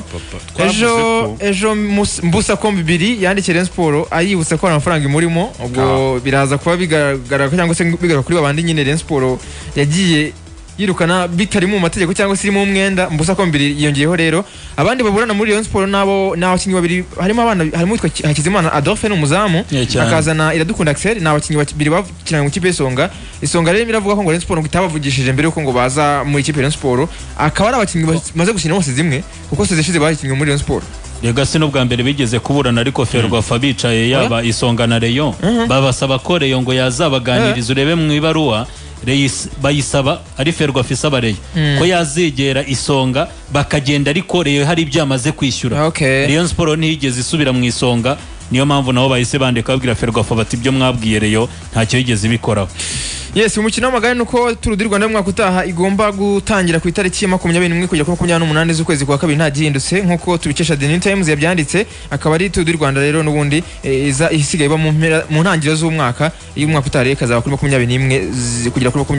ejo Mbusa Kombi 2 yandikiye Rayon Sport ayibutsa ko amafaranga imurimo ubwo biraza kuba bigaragara cyangwa se bigaragara kuri babandi nyine Rayon Sport yagiye yirukana bitari mu mategeko cyangwa se mu mwenda Mbusa Kombi 2 yongeyeho rero abandi baburana muri Rayon Sport nabo n'abakinnyi babiri harimo witwa Hakizimana Adolphe n'umuzamu akazana Iradukunda Axel n'abakinnyi babiri bakina mu kipe Isonga rero biravuga ko ngo Rayon Sport itabavugishije mbere yuko ngo baza muri kipe Rayon Sport akaba ari abakinnyi bamaze gukina bose zimwe kuko sezeshize bakinnye muri Rayon Sport Legasi n'ubwa mbere bigeze kuburana ariko Ferwafa bicaye yaba Isonga na Rayon babasaba ko Rayon ngo yazabaganiriza urebe mu ibaruwa bayisaba ari Ferwafa isaba Rayon ko yazegera Isonga bakagenda ariko Rayon hari ibyo amaze kwishyura Rayon Sport ntiyigeze isubira mu Isonga niyo mpamvu nabo bahise bandika babwira Ferwafa bati ibyo mwabwiye Rayon ntacyo yigeze bikoraho Yes umukino w'amagare nuko Tour du Rwanda mwaka utaha igomba gutangira ku itariki ya 21 kugera ku 28 z'ukwezi kwa kabiri nta gihindutse nkuko tubikesha The New Times yabyanditse akaba ari Tour du Rwanda rero nubundi isigaye ba mu ntangiriro z'umwaka y'umwaka utaha kazaba kuri 21 kugera kuri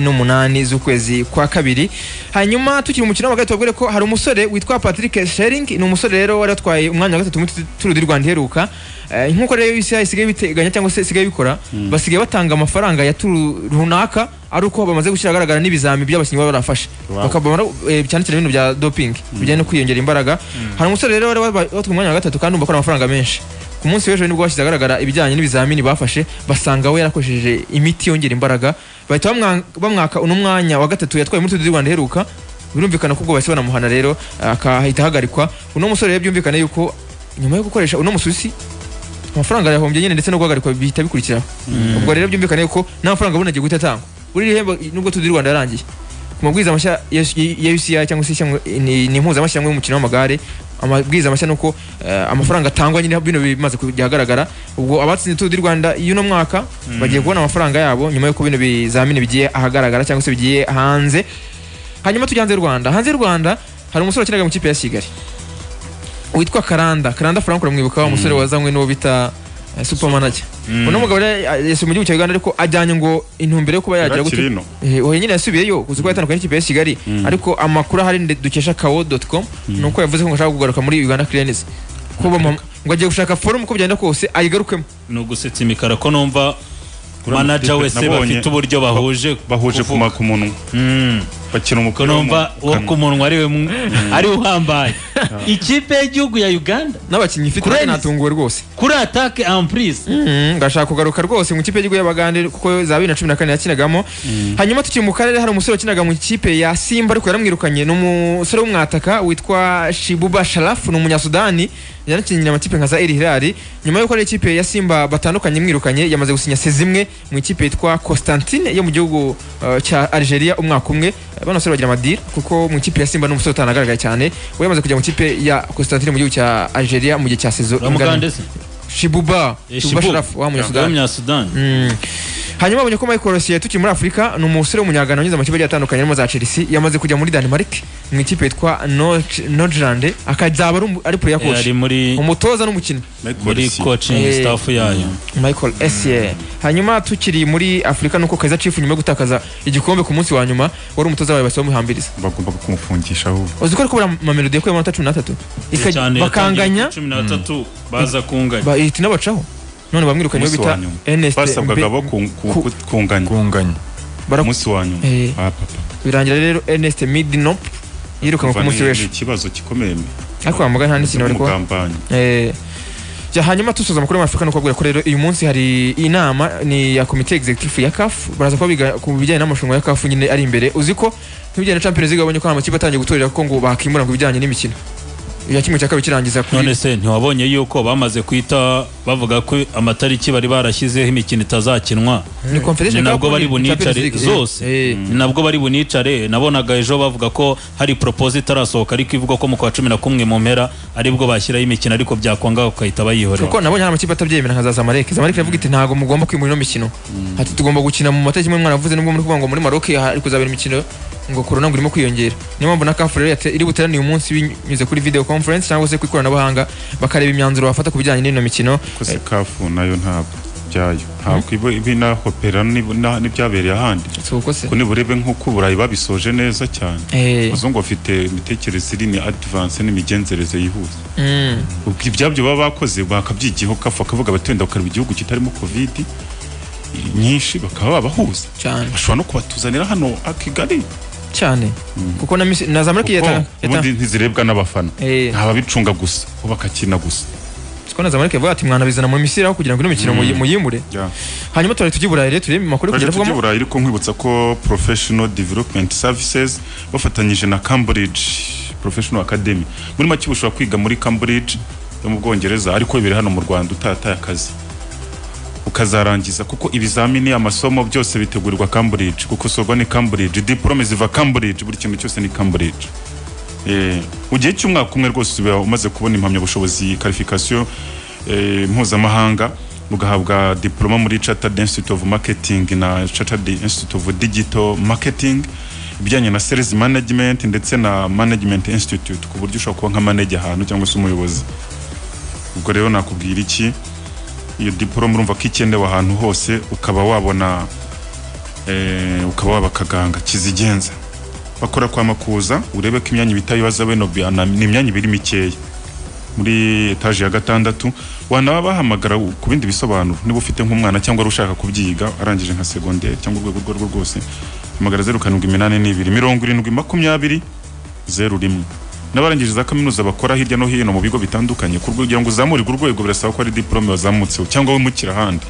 28 z'ukwezi kwa kabiri hanyuma tukiri umukino w'amagare tubwire ko hari umusore witwa Patrick Schering ni umusore rero wari atwaye umwanya wa gatatu mu Tour du Rwanda heruka nkuko rero isigaye biteganya cyangwa se isigaye bikora basigaye batanga amafaranga ya Tour runaka ari uko bamaze gushyira agaragara n'ibizami by'abakinnyi baba barafashe bakabona cyane cyane ibintu bya doping bijyanye no kwiyongera imbaraga hari umusore rero watwaye umwanya wa gatatu kandi umva amafaranga menshi ku munsi w'ejo nibwo bashyize agaragara ibijyanye n'ibizamini bafashe basanga we yarakoresheje imiti yongera imbaraga bahita bamwaka uno mwanya wa gatatu yatwaye muri Tour du Rwanda heruka birumvikana ko ubwo bahise banamuhana rero akahita hagarikwa uno musore rero byumvikana yuko nyuma yo gukoresha uno mususi amafaranga yahombye nyine ndetse no guhagarikwa bihita bikurikiraho ubwo rero byumvikane ko n'amafaranga bunagiye guhita atangwa buri rihembo nubwo Tour du Rwanda yarangiye ku mabwiriza mashya ya UCI cyangwa se ni impuzamashyirahamwe y'umukino w'amagare amabwiriza mashya nuko amafaranga atangwa nyine bino bimaze kujagaragara ubwo abatsinze Tour du Rwanda y'uno mwaka bagiye kubona amafaranga yabo nyuma yo kubino bizamini bigiye ahagaragara cyangwa se bigiye hanze hanyuma tujyanze Rwanda hanze Rwanda hari umusore ukinaga mu kipe ya Kigali witwa Karanda Frank uramwibuka wa musore wazanywe n'uwo bita supermanager uno mugabo yese mu gihugu cya Uganda ariko ajyanye ngo intumbere yo kuba yagira gute oye nyine yasubiyeyo kuko yatandukanye n'ikipe ya Kigali ariko amakuru hari dukesha kao.com nuko yavuze ko ngashaka kugaruka muri Uganda Cranes kuba ngo agiye gushaka forum ko byanda kose ayigarukemo no gusetsa imikara ko numva manager wese bafite uburyo bahuje ku munwa bakina umukino numva wo ku munwa ari uhambaye ikipe y'igihugu ya Uganda n'abakinnyi ifite natunguwe rwose kuri attaque en prise ngashaka kugaruka rwose mu kipe y'igihugu y'Abagande kuko za 2014 yakinagamo hanyuma tukiri mu karere hari umusore wakinaga mu kipe ya Simba ariko yaramwirukanye n'umusore w'umwataka witwa Shibuba Sharaf n'umunyasudani yanakinnye amakipe nka za El Hilal nyuma yo gukora ikipe ya Simba batandukanye mwirukanye yamaze gusinya sezimwe mu ikipe yitwa Constantine yo mu gihugu cya Algeria umwaka umwe bano sore bagira madira kuko mu ikipe ya Simba n'umusore utanagaragaye cyane we yamaze kujya mu ikipe ya Constantine mu gihugu cya Algeria mu gihe cya saison ingana Shibuba Sharaf wa Munyasudani hanyuma abonye ko Michael Essien tukiri muri Afrika ni umusore w'umunyagana wanyuze mu kipe atandukanye harimo za Chelsea yamaze kujya muri Denmark mu ikipe yitwa Nordjylland akazaba ari player coach ari muri umutoza n'umukinnyi muri coaching staff yayo Michael Essien. Hanyuma tukiri muri Afrika nuko Kaizer Chiefs nyuma yo gutakaza igikombe ku munsi wa nyuma wari umutoza wawe basaba muhambiriza bagomba kumufungisha ahubwo uzi ko kubura Mamelodi ko amanota 13 bakanganya 13 baza kunganya bahita nabacaho none bamwirukanye bita NST basabwaga bo kunganya umunsi wa nyuma birangira rero NST Midnop yirukanwe ku munsi w'ejo ikibazo gikomeye ariko amagana nta n'ikintu bariko hanyuma tusoza amakuru y'Afrika nuko abwira ko rero uyu munsi hari inama ni ya committee executive ya CAF baraza ko biga ku bijyanye n'amarushanwa ya CAF nyine ari imbere uzi ko n'ibijyanye na Champions League babonye ko amakipe atangiye gutorera ko ngo bakimura ngo bijyanye n'imikino ya kimwe cya kabiri kirangiza kuri none se ntiwabonye yuko bamaze kwita bavuga ko amatariki bari barashyizeho imikino itazakinwa ni nabwo bari bunicare zose nabwo bari bunicare nabonaga ejo bavuga ko hari proposal itarasohoka ariko ivuga ko mu kwa 11 mu mpera aribwo bashyiraho imikino ariko byakwanga ukahita bayihorera kuko nabonye amakipe atabyemera nka za Zamalek yavuga iti ntago mugomba kwimura imikino ati tugomba gukina mu matariki mwe mwaravuze nubwo muri kuvuga ngo muri Maroc ari kuzabera imikino ngo corona ngo irimo kwiyongera niyo mpamvu na CAF rero iri buteraniye umunsi binyuze kuri video conference cyangwa se ku ikoranabuhanga bakareba imyanzuro bafata ku bijyanye n'ino mikino kose CAF nayo ntabwo byayo ntabwo ibina hopera n'ibyabereye ahandi ko niburebe nk'uko Burayi babisoje neza cyane uzongo bafite imitekerereze iri ni advance n'imigenzereze yihuse ibyabyo baba bakoze bakabyigiyeho CAF akavuga batenda bakareba igihugu kitarimo covid nyinshi bakaba babahuza bashobora no kubatuzanira hano Kigali cyane kuko na Zamalek ubundi ntizirebwa n'abafana ntababicunga gusa bo bakakina gusa siko na Zamalek yavuga ati mwana bizana mu Misiri aho kugira ngo ino mikino muyimure hanyuma twari tujiburaye rero turebe makuru kugira vuga tujiburaye ariko nkwibutsa ko Professional Development Services bafatanyije na Cambridge Professional Academy muri make ushobora kwiga muri Cambridge yo mu Bwongereza ariko ibere hano mu Rwanda utataye akazi ukazarangiza kuko ibizamini amasomo byose bitegurirwa Cambridge kuko sorwa ni Cambridge diplome ziva Cambridge buri kintu cyose ni Cambridge ugiye cy'umwaka umwe rwose umaze kubona impamya bushobozi qualification mpuzamahanga ugahabwa diploma muri Chartered Institute of Marketing na Chartered Institute of Digital Marketing ibijyanye na Sales Management ndetse na Management Institute ku buryo ushobora kuba nka manager ahantu cyangwa se umuyobozi ubwo rero nakubwira iki iyo diploma urumva ko ikenewe ahantu hose ukaba wabona ukaba wabakaganga kizigenza bakora kwa makuza urebe ko imyanya bitayibaza beno ni imyanya ibiri mikeya muri etage ya 6 wanaba bahamagara ku bindi bisobanuro niba ufite nk'umwana cyangwa ushaka kubyiga arangije nka secondaire cyangwa urwego rwo rwose hamagara 07827020 n'abarangije za kaminuza bakora hirya no hino mu bigo bitandukanye kugira ngo uzamure urwego birasaba ko ari diplome wazamutse cyangwa wimukira handi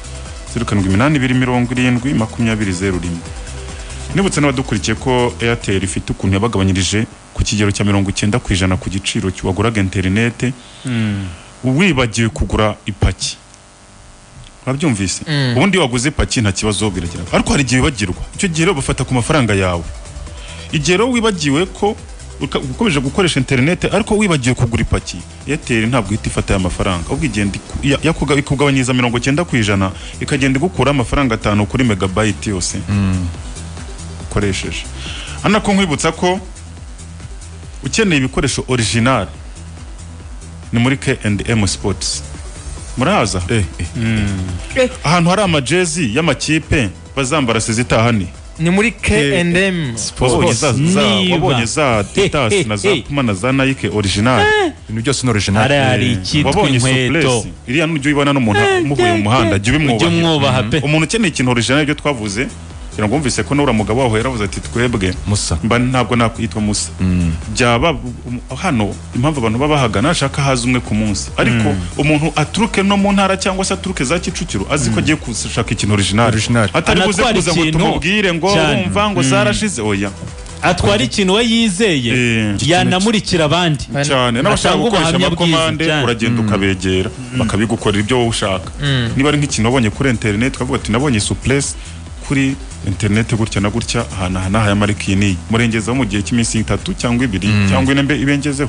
07827020 nibutse n'abadukurikiye ko Airtel ifite ukuntu yabagabanyirije ku kigero cya 90% ku giciro waguraga internet wibagiwe kugura ipaki wabyumvise ubundi waguze ipaki nta kibazo biragira ariko hari igihe wibagirwa icyo gihe rero bafata ku mafaranga yawe igihe rero wibagiwe ko ukomeje gukoresha internet ariko wibagiwe kugura ipaki Airtel ntabwo ihita ifata amafaranga ubwo igenda ikugabanyiriza 90% ikagenda igukura amafaranga 5 kuri megabyte yose ukoresheje anako nkwibutsa ko ukeneye ibikoresho original ni muri K&M Sports muraza ahantu hari amajezi y'amakipe bazambara sezitahani ni muri K&M Sports wabonye za Titas na za Puma na za Nike original ibintu byose ni original ari kitwa inkweto iriya n'ujyo ibona n'umuntu umuvuye mu muhanda jye ubimwubaha umuntu ukeneye ikintu original byo twavuze kugira ngo umvise ko n'ura mugabo waho yaravuze ati twebwe Musa mba ntabwo nakwitwa Musa byaba hano impamvu abantu babahagana ashaka haza umwe ku munsi ariko umuntu aturuke no mu ntara cyangwa se aturuke za Kicukiro azi ko agiye gushaka ikintu original atari buze kuza ngo tumubwire ngo urumva ngo zarashize oya atwara ikintu we yizeye yanamurikira abandi cyane n'abashaka gukoresha amakomande uragenda ukabegera bakabigukorera ibyo wowe ushaka niba ari nk'ikintu wabonye kuri internet ukavuga ati nabonye souplesse kuri internet gutya na gutya hana haya mariki ni murengezaho mu gihe cy'iminsi 3 cyangwa 2 cyangwa 4 ibengezeho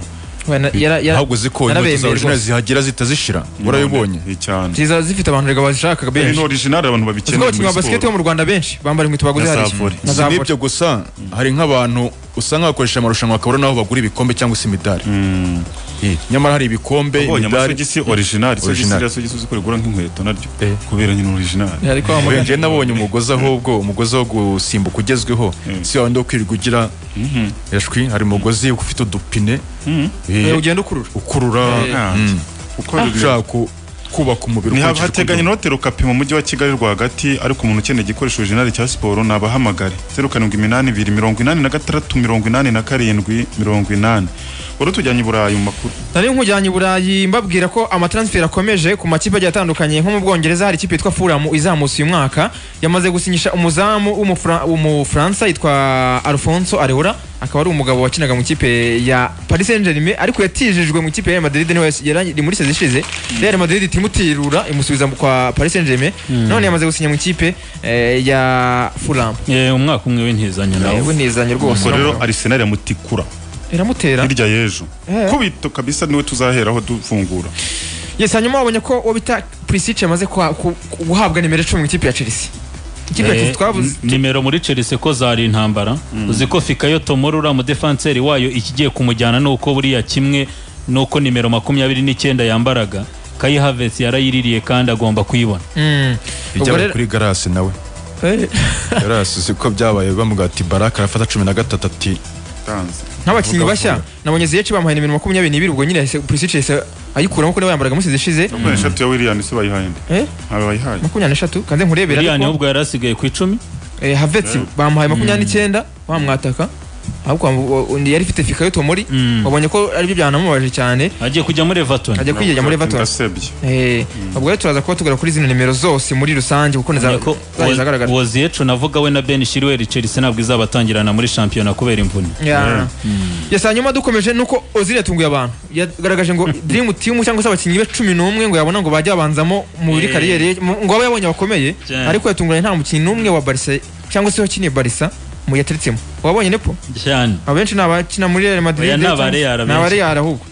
ahubwo ziko inkweto za original zihagira zitazishira urayibonye cyane ziza zifite abantu rega bazishaka benshi original abantu babikeneye muri basket yo mu Rwanda benshi bambara inkweto baguze hari n'ibyo gusa hari nk'abantu usanga bakoresha amarushanwa bakabura naho bagura ibikombe cyangwa se imidari nyamara hari ibikombe imidari original zikorera nk'inkweto naryo kubera nyine original nje nabonye umugozi ahubwo umugozi wo gusimbuka ugezweho si wandi wo kwirirwa ugira yashwi hari umugozi ufite udupine ugenda ukurura uko kubaka umubiri uko hateganye notero kapi mu mujyi wa Kigali rwagati ariko umuntu ukeneye igikoresho original cya siporo nabahamagare 0782868780 urutujyanye Burayi mu makuru nari nkujyanye Burayi mbabwira ko amatransfer akomeje ku makipe agiye atandukanye nko mu Bwongereza hari ikipe yitwa Fulham izamutse uyu mwaka yamaze gusinyisha umuzamu w'umufaransa yitwa Alfonso Areola akaba ari umugabo wakinaga mu ikipe ya Paris Saint-Germain ariko yatijijwe mu ikipe ya Madrid niwe yari muri sezi ishize Real Madrid itimutirura imusubiza kwa Paris Saint-Germain none yamaze gusinya mu ikipe ya Fulham umwaka umwe w'intizanye nawe w'intizanye rwose rero Arsenal yamutikura iramutera hirya yejo kubito kabisa niwe tuzaheraho dufungura hanyuma wabonye ko wabita Pulisic yamaze guhabwa nimero 10 mu ikipe ya Chelsea ikipe twavuze nimero muri Chelsea ko zari intambara uzi ko Fikayo Tomori mu defenseur wayo ikigiye kumujyana nuko buriya kimwe nuko nimero 29 yambaraga Kai Havertz yarayiririye kandi agomba kuyibona ijya kuri Garasi nawe Garasi siko byabaye bamugati Baraka arafata 13 ati nk'abakinnyi bashya nabonye Ziyech bamuhaye nimero 22 ubwo nyine Pulisic yese ayikuramo ko yambaraga musize ishize 23 ya Willian se bayihaye abayihaye 23 kandi nkurebera ariko Willian ubwo yarasigaye ku 10 Havertz bamuhaye 29 bamwataka ahubwo yari ifite Fikayo Tomori wabonye ko ari byo byanamubaje cyane agiye kujya muri Everton agiye kwijya muri Everton ubwo turaza kuba tugara kuri zino nimero zose muri rusange kuko zagaragara Woziyecu navuga we na Ben Chilwell Chelsea ntabwo izabatangirana muri championnat kubera imvune hanyuma dukomeje nuko Ozil yatunguye abantu yagaragaje ngo dream team cyangwa se abakinnyi be 11 ngo yabona ngo bajya abanzamo muri kariyeri ngo abe yabonye bakomeye ariko yatunguranye nta mukinnyi n'umwe wa Barca cyangwa se wakiniye Barca mu yateretsemo wabonye nepo cyane abenshi nabakina muri Real Madrid n'abare ahubwo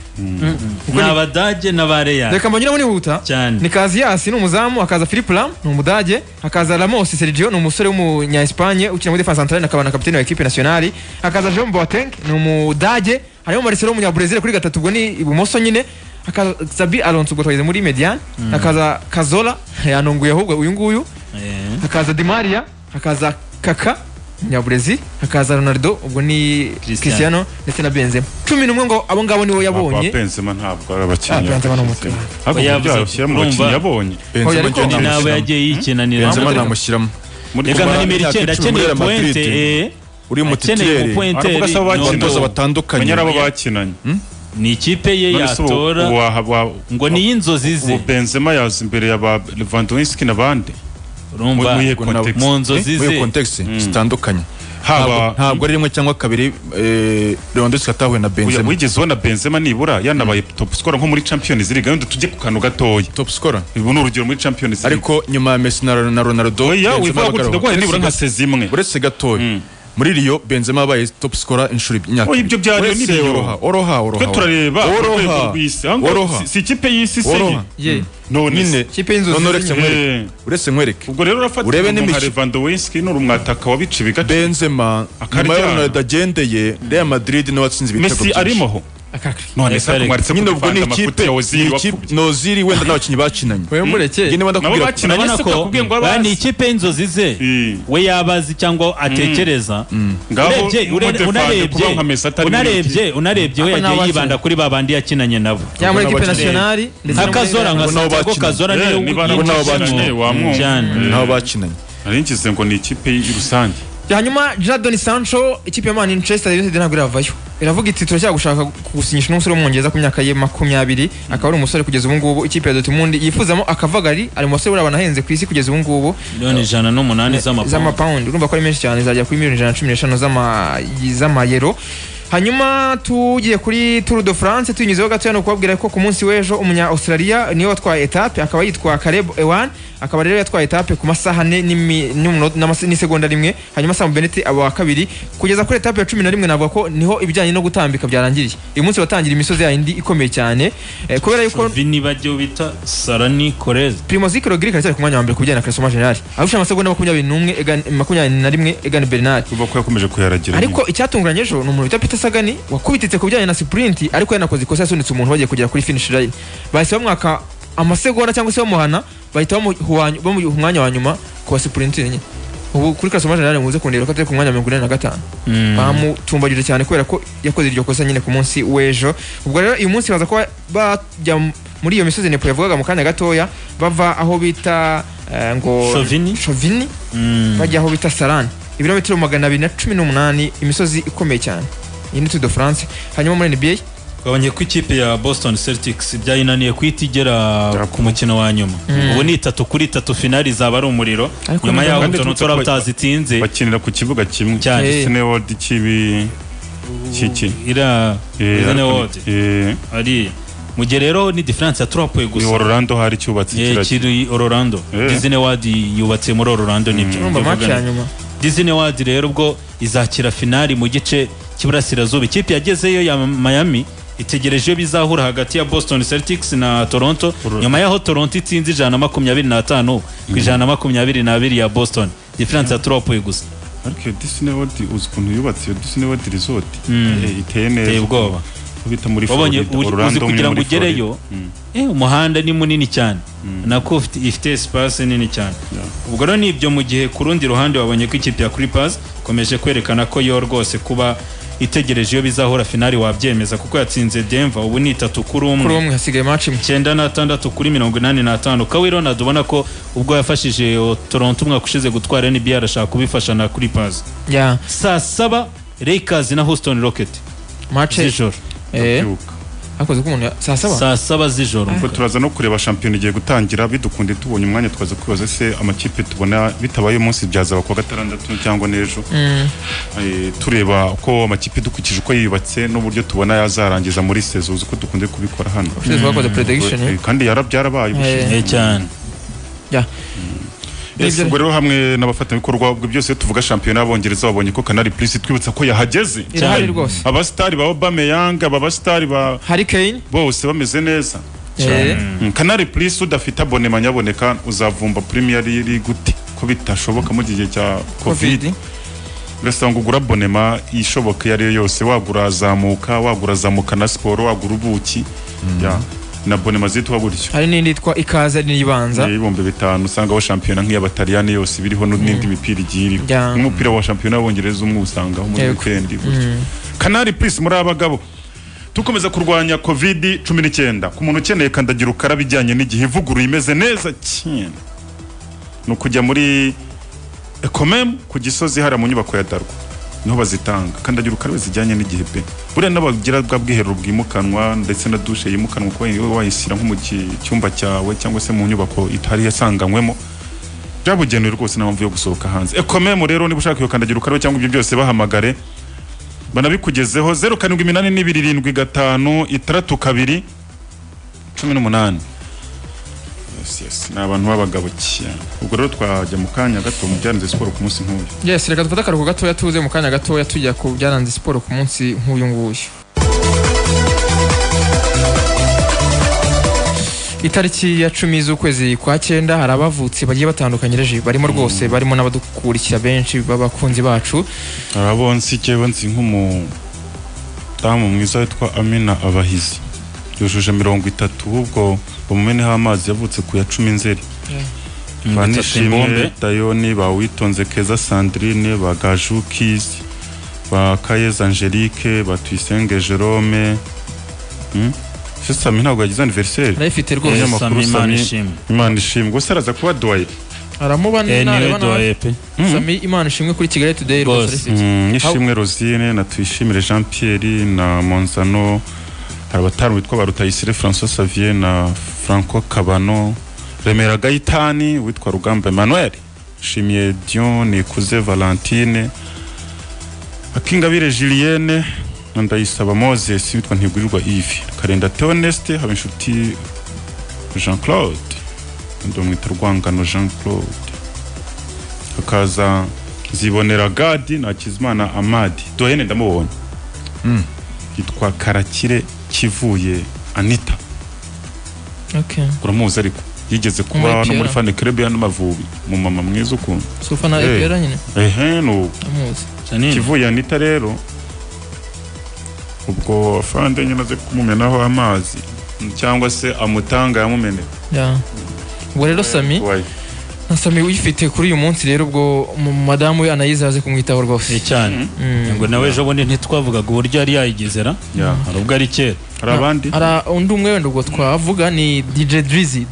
n'abadage n'abare reka mbanyira muri huta ni Casillas ni umuzamu akaza Philippe Lam ni umudage akaza Ramos Sergio ni umusore w'umunya Espagne ukina muri defense centrale akaba na kapiteni wa equipe nationale akaza Jerome Boateng ni umudage harimo Marcelo w'umunya Brazil kuri gatatu ubwo ni ibumoso nyine akaza Xabi Alonso ubwo twagize muri median akaza Cazorla yanonguye ahubwo uyu nguyu akaza Di Maria akaza Kaka Nyabrazil hakaza Ronaldo ubwo ni Cristiano ndetse na Benzema 11 ngo abo ngabo niwo yabonye Benzema ntabwo arabakinnyi Benzema no mutwe yabashyira mu bakinnyi yabonye Benzema nawe yagiye yikinanira Benzema namushyiramo reka nka nimero 9 akeneye pointe uri mu titulaire aravuga se abatoza batandukanye menyera abo bakinanye ni ikipe ye yatora ngo ni inzozi ze Benzema yaza imbere ya Lewandowski n'abandi urumva mu nzozi ze muri context zitandukanye ntabwo ari rimwe cyangwa kabiri Lewandowski atahuye na Benzema wigeze ubona Benzema nibura yanabaye top scorer nko muri Champions League yandi tujye ku kantu gatoya top scorer ibu n'urugero muri Champions League ariko nyuma ya Messi na Ronaldo Benzema bagwa nibura nka sezimwe uretse gatoya muri Rio Benzema yabaye top scorer inshuro imyaka ibyo byari ni oroha twe turareba si ikipe y'isi se none ikipe y'inzozi uretse nkwereke ubwo rero urafata urebe n'imikino Lewandowski n'urumwataka wabica ibigace Benzema nyuma ya Ronaldo agendeye Real Madrid no watsinze ibitego Messi arimo none se kumwaritse nyine ubwo ni ikipe Ozil wenda n'abakinnyi bakinanye mureke nabo bakinanye se kakubwiye ngo abandi ikipe y'inzozi ze we yabazi cyangwa atekereza unarebye we yagiye yibanda kuri babandi yakinanye nabo ya muri equipe nationale ndetse Cazorla nka Santiago Cazorla nabo bakinanye arinkize ngo ni ikipe y'urusange hanyuma Jadon Sancho ikipe ya Manchester United ntabwo iravayo iravuga iti turacyagushaka gusinyisha n'umusore w'umwongereza ku myaka ye 20 akaba ari umusore kugeza ubu ngubu ikipe ya Dortmund yifuzamo akavagari ari mu basore barabahenze ku isi kugeza ubu ngubu $108 z'amapound urumva ko ari menshi cyane zajya kuri $115 z'amayero hanyuma tugiye kuri Tour de France tunyuzeho gato no kubabwira ko ku munsi w'ejo umunya Australia niwe watwaye etape akaba yitwa Caleb Ewan akaba rero yatwaye etape ku masaha n'isegonda rimwe hanyuma Sam Bennett aba wa kabiri kugeza kuri etape ya 11 navuga ko niho ibijyanye no gutambika byarangiriye uyu munsi batangira imisozi yindi ikomeye cyane kubera yuko Vini bajyo bita Sarani Correz Primozic Roglic ari ku mwanya wa mbere kubijyana na Classement General abusha amasegonda 21 Egan Bernal kuva ko yakomeje kuyaragira ariko icyatunguranye ejo ni umuntu bita Peter Sagan wakubititse ku bijyanye na sprint ariko yanakoze ikosa yasunitse umuntu bagiye kugera kuri finish line bahise bamwaka amasegonda cyangwa se bamuhana bahita bamuha umwanya wa nyuma ku sprinteri nyine ubu kuri Classement General muze kundeba ko atari ku mwanya wa 45 bamutumbagije cyane kubera ko yakoze iryo kosa nyine ku munsi w'ejo ubwo rero uyu munsi baza ko bajya muri iyo misozi nepo yavugaga mu kanya gatoya bava aho bita ngo Chauvigny bajya aho bita Saran ibirometero 218 imisozi ikomeye cyane iyi ni Tour de France hanyuma muri NBA gabanye ku ikipe ya Boston Celtics byayinaniye kwitigera ku mukino wa nyuma ubu ni 3-3 finali zaba ari umuriro nyuma yaho Toronto Raptors itinze bakinira ku kibuga kimwe Disney World kibi kiki ira Disney World ari mu gihe rero ni difference ya 3 points gusa Orlando hari cyubatse kiri Orlando Disney World yubatse muri Orlando nibyo match ya nyuma Disney World rero ubwo izakira finali mu gice cy'iburasirazuba ikipe yagezeyo ya Miami itegereje bizahura hagati ya Boston Celtics na Toronto nyuma yaho Toronto itsinze 125 ku 122 ya Boston difference ya 3 points gusa ariko Disney World ukuntu yubatse yo Disney World Resort iteye neza ubwoba bita muri Orlando kugira ngo ugereyo umuhanda ni munini cyane nako ifite espace nini cyane ubwo rero nibyo mu gihe ku rundi ruhande wabonye ko ikipe ya Clippers komeje kwerekana ko yo rwose kuba itegereje iyo bizahura finali wabyemeza kuko yatsinze Denver ubu ni 3-1 hasigaye match 9-6 kuri 85 Kawhi Leonard ubona ko ubwo yafashije Toronto umwaka ushize gutwara NBA arashaka kubifasha na Clippers saa 7 Lakers na Houston Rockets match z'ijoro akoze kumuntu saa 7 z'ijoro ubwo turaza no kureba shampiyona igiye gutangira bidukunde tubonye umwanya twaza kwibaza se amakipe tubona bitabaye umunsi byazaba kwa gatandatu cyangwa n'ejo tureba ko amakipe dukukije uko yiyubatse n'uburyo tubona yazarangiza muri sezo uko dukunde kubikora hano twakoze prediction kandi byarabaye ubushize cyane ubwo rero hamwe n'abafatanyabikorwa ubwo byose tuvuga shampiyona y'Abongereza babonye ko Canal Plus twibutsa ko yahageze abastari ba Aubameyang abastari ba Harry Kane bose bameze neza Canal Plus udafite abonema nyaboneka uzavumba Premier League gute ko bitashoboka mu gihe cya Covid urasanga ugura abonema ishoboka yari yose wagura zamuka na sport wagura ubuki na bonema zitwa buryo hari n'indi yitwa ikaze n'ibanza ibombe 5 usanga wa shampiyona nk'iy'abataliyani yose biriho n'indi mipira igiye n'umupira wa shampiyona w'Abongereza umwe usanga aho muri weekend Canal Plus muri abagabo tukomeza kurwanya Covid-19 ku muntu ukeneye kandagira ukarabe bijyanye n'igihe ivuguruye imeze neza cyane no kujya muri Ekomem ku Gisozi hari mu nyubako ya Darwa niho bazitanga kandagira ukarabe zijyanye n'igihe pe buriya n'abagira bwa bwiherero bwimukanwa ndetse na douche yimukanwa ko wayishyira nko mu cyumba cyawe cyangwa se mu nyubako itari yasanganywemo byabugenewe rwose n'amvu yo gusohoka hanze Ekomem rero niba ushaka iyo kandagira ukarabe cyangwa ibyo byose bahamagare banabikugezeho 0782 yes ni abantu b'abagabo cyane ubwo rero twajya mu kanya gato mu byaranze siporo ku munsi nk'uyu reka dufate akaruhuko gatoya tuze mu kanya gatoya tujya ku byaranze siporo ku munsi nk'uyu nguyu itariki ya 10 z'ukwezi kwa 9 hari abavutse bagiye batandukanye reje barimo rwose barimo n'abadukurikira benshi babakunzi bacu arabonsi cyewe nzi nk'umu damu mwiza witwa Amina Abahizi yujuje 30 ubwo umumeneho amazi yavutse ku ya 10 Nzeri Banishimwe Dayoni bawitonze Keza Sandrine bagaju Kiz ba Kayeza Angelique batwisenge Jerome Sami ntabwo yagize anniversaire arayifite rwose Imana ishimwe gusa araza kuba doye aramubana n'arebana Sami Imana ishimwe kuri Kigali Today rwose nishimwe Rosine na Tuyishimire Jean Pierre na Monzano abatari witwa Barutayisire François Xavier na Franco Kabano Remera Gaitani witwa Rugamba Emmanuel Shimiye Dion Nikuze Valentine Akingabire Julienne Ndayisaba Moses witwa Ntigurirwa Yves Karenda Theoneste Habinshuti Jean Claude ndomwita Rwangano Jean Claude hakaza Zibonera Gadi na Kizimana Amadi dohene ndamubonye yitwa Karakire Kivuye Anita okay uramuzi ariko yigeze kuba no muri fan club y'Amavubi mu mama mwiza ukuntu sofa na EPR nyine no amuzi Kivuye Anita rero ubwo fande nyine aze kumumenaho amazi cyangwa se amutanga yamumenera ubwo rero Sami uyifite kuri uyu munsi rero ubwo madamu Anayiza aze kumwitaho rwose cyane ngo nawe ejo bundi ntitwavugaga uburyo yari yayigezera hari ubwo ari kera hari abandi undi umwe wenda ubwo twavuga ni DJ Drizzy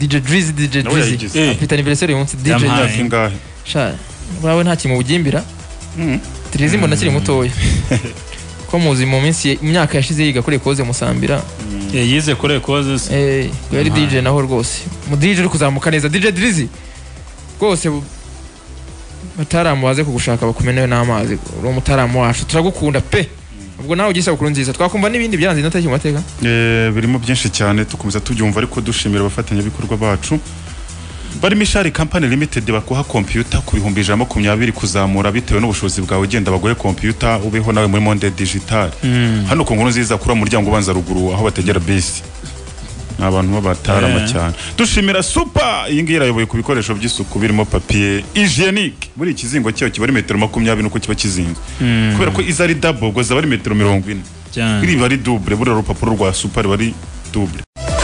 afite anniversaire uyu munsi DJ ngahe sha bawe nta kimwe ubugimbira Drizzy mbona akiri mutoya ko muzi mu minsi imyaka yashize yiga kuri Ekoze Musambira yize kuri Ekoze yari DJ naho rwose mu DJ uri kuzamuka neza DJ Drizzy rwose bataramu baze kugushaka bakumenewe n'amazi uri umutaramu wacu turagukunda pe ubwo nawe ugisa ukuru nziza twakumva n'ibindi byanze nataki mu mateka birimo byinshi cyane tukomeza tubyumva ariko dushimira abafatanya bikorwa bacu bari Mishari Company Limited bakuha computer ku 120 kuzamura bitewe n'ubushobozi bwawe ugenda bagoye computer ubeho nawe muri monde digital hano ku nkuru nziza kuri umuryango ubanza ruguru aho bategera bisi abantu babatarama cyane dushimira super iyi ngiyi irayoboye ku bikoresho by'isuku birimo papier hygienique muri ikizingo cyayo kiba ari metero 20 nuko kiba kizinze kubera ko izari double ubwo zaba ari metero 40 iri bari double buri rupapuro rwa super bari double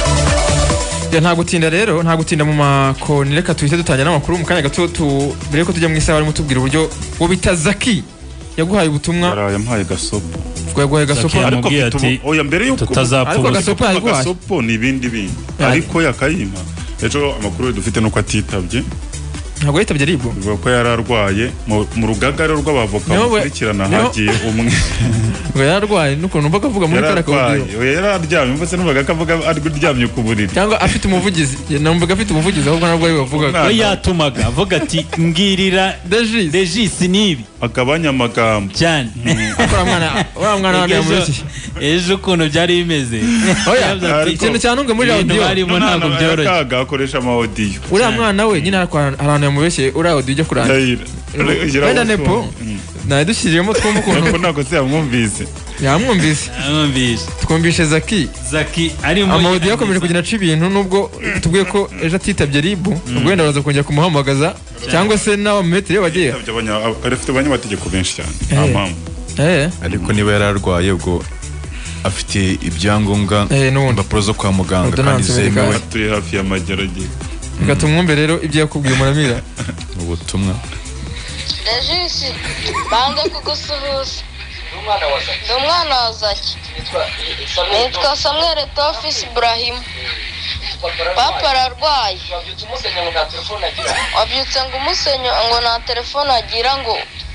nta gutinda mu makoni reka tuhite dutangira n'amakuru mu kanya gato mbere ko tujya mu isaha barimo tubwira uburyo wo bita Zaki yaguhaye ubutumwa yampaye gasopo yaguhaye gasopo ariko oya mbere yuko ariko gasopo ni ibindi ariko yakayima ejo amakuru dufite nuko atitabye ntabwo yitabye aribwo ko yararwaye mu rugagaro rw'abavoka bakurikirana hagiye umwe ngo yararwaye nuko numva kavuga muri karakabyo yararyamye mvase numva kavuga ari kuryamye ku buriri cyangwa afite umuvugizi numva afite umuvugizi ahubwo nabwo bavuga ko yatumaga avuga ati mbwirira Degis nibi akabanya amagambo cyane akora mwana wa Demusi ejo ukuntu byari bimeze ikintu cyanunga muri audio barimo ntabwo byoroshye akaga akoresha ama audio uriya mwana we nyine ahantu yamubeshye uriya audio ujya kurangira wenda nepo nadushyiriyemo twumva ukuntu ntabwo se yamwumvise twumvishe Zaki arimo amaudio yakomeje kugenda aca ibintu nubwo tubwiye ko ejo atitabye ribu ubwo wenda baraza kongera kumuhamagaza cyangwa se n'aba metero bagiye arifite abanyamategeko benshi cyane ariko niba yararwaye ubwo afite ibyangombwa impapuro zo kwa muganga kandi zemewe turi hafi y'amageragere bigatumwumve rero ibyo yakubwiye muramira ubutumwa Degis banze kugusuhuza ndi umwana wa Zaki nitwa Samuel Tofis Ibrahim papa ararwaye wabyutse ngo umusenyo ngo nta telefone agira ngo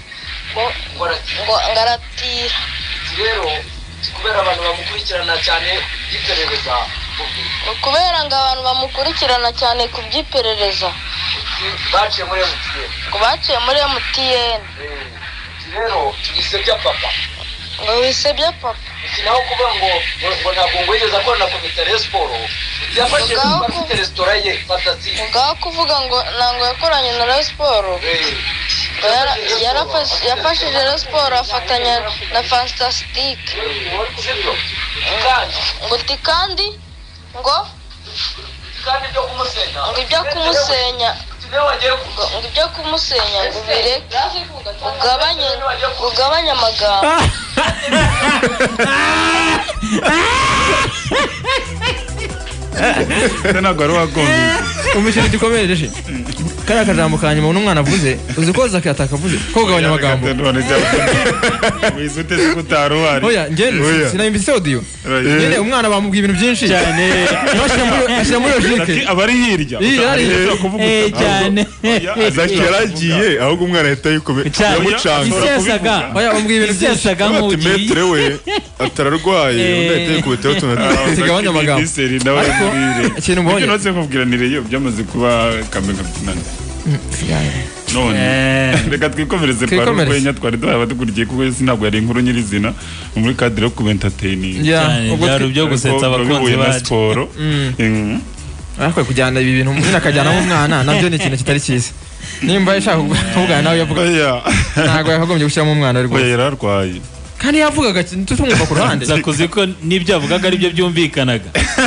ngaratira rero kubera abantu bamukurikirana cyane by'iperereza kubera ngo abantu bamukurikirana cyane ku by'iperereza baciye muri MTN rero wisebya papa ngo wisebya papa naho kuba ngo ntabwo ngwegeza ko na komite ya siporo yafashe afite resitora ye fantastic ngaho kuvuga ngo ntango yakoranye na siporo yafashije siporo afatanya na fantastic ngo kandi ibyo kumusenya ngo bireke ugabanye amagambo ntabwo ari uwagombye umushyira igikomereje kariya kajambo ka nyuma n'umwana avuze uzi ko Zaki atakavuze ko kugabanya amagambo wize uteze ko utari uhari oya njye sinayumvise audio nyine umwana bamubwiye ibintu byinshi cyane ashyira muri logique aba ari hirya cyane Zaki yaragiye ahubwo umwana ahita yamucanga oya bamubwiye ibintu byinshi metre we atararwaye undi ahita yikubitaho kigabanya amagambo ikintu mbonye nose kubwiranire iyo byamaze kuba kamega byinane none reka twikomereze kwa Rwenya twari duhaba dukurikiye kuko ntabwo yari inkuru nyirizina muri cadre yo kubentertaining byari byo gusetsa abakunzi ba sport ariko kujyana ibi bintu umwana akajyana mu mwana nabyo ni ikintu kitari cyiza nimba yashaka kuvugana nawe yavuga ntabwo yakagombye gushyiramo umwana rwose yararwaye kandi yavugaga tumwumva ku ruhande zakuzi ko n'ibyo avugaga ari byo byumvikanaga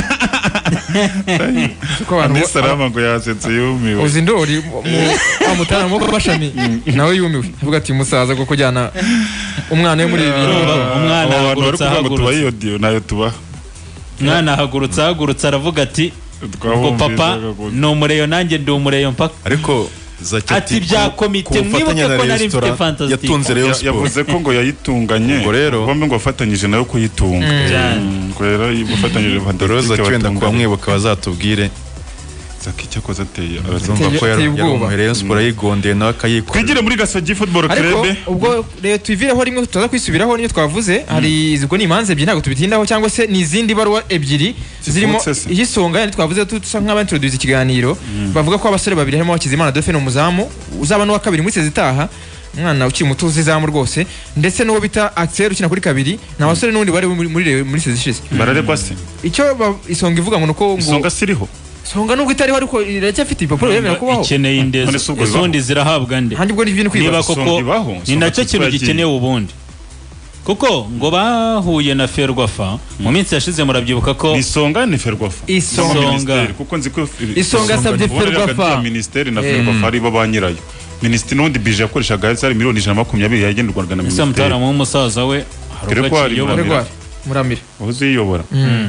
Andi Salama ngo yasetse yumiwe uzi ndori amutana mu bashami nawe yumiwe avuga ati musaza go kujyana umwana we muri ibi umwana hagurutsa nayo tuba mwana hagurutsa aravuga ati ngo papa ni umureyo nanjye ndi umureyo mpaka ariko ati bya komite mwibuke ko nari mfite fantastic yavuze ko ngo yayitunganye bombe ngo afatanyije nayo kuyitunga ngo rero yifatanyije Roza cyenda kwa mwibuka bazatubwire Zaki cyakoze ateye azumva ko yari Sport yigondeye nawe akayikora kwigire muri Gasogi Football Club ariko ubwo rero tuvireho rimwe tutaza kwisubiraho niyo twavuze hari iziko ni imanze ebyiri ntabwo tubitindaho cyangwa se ni izindi baruwa ebyiri zirimo igisonga yani twavuze tusa nk'abantroduce ikiganiro bavuga ko abasore babiri harimo Hakizimana Dauphin umuzamu uzaba n'uwa kabiri muri sezitaha umwana ukiri muto uzizamu rwose ndetse n'uwo bita Axel ukina kuri kabiri n'abasore n'undi bari muri sezishize bararegwa se icyo isonga ivuga ngo nuko isonga siriho songa nubwo itari ariko iracyafite ipapuro yemera kubaho ikeneye indezo izundi zirahabwa nde handi bwo n'ibintu kwiba koko ni nacyo kintu gikeneye ubundi kuko ngo bahuye na Ferwafa mu minsi yashize murabyibuka ko isonga ni Ferwafa isonga kuko nzi ko isonga sabye Ferwafa ministeri na Ferwafa ari bo banyirayo ministeri n'undi bije yakoreshaga ari miliyoni 120 yagenderwaga na ministeri Samtara mu musaza we harugwa muramira uziyobora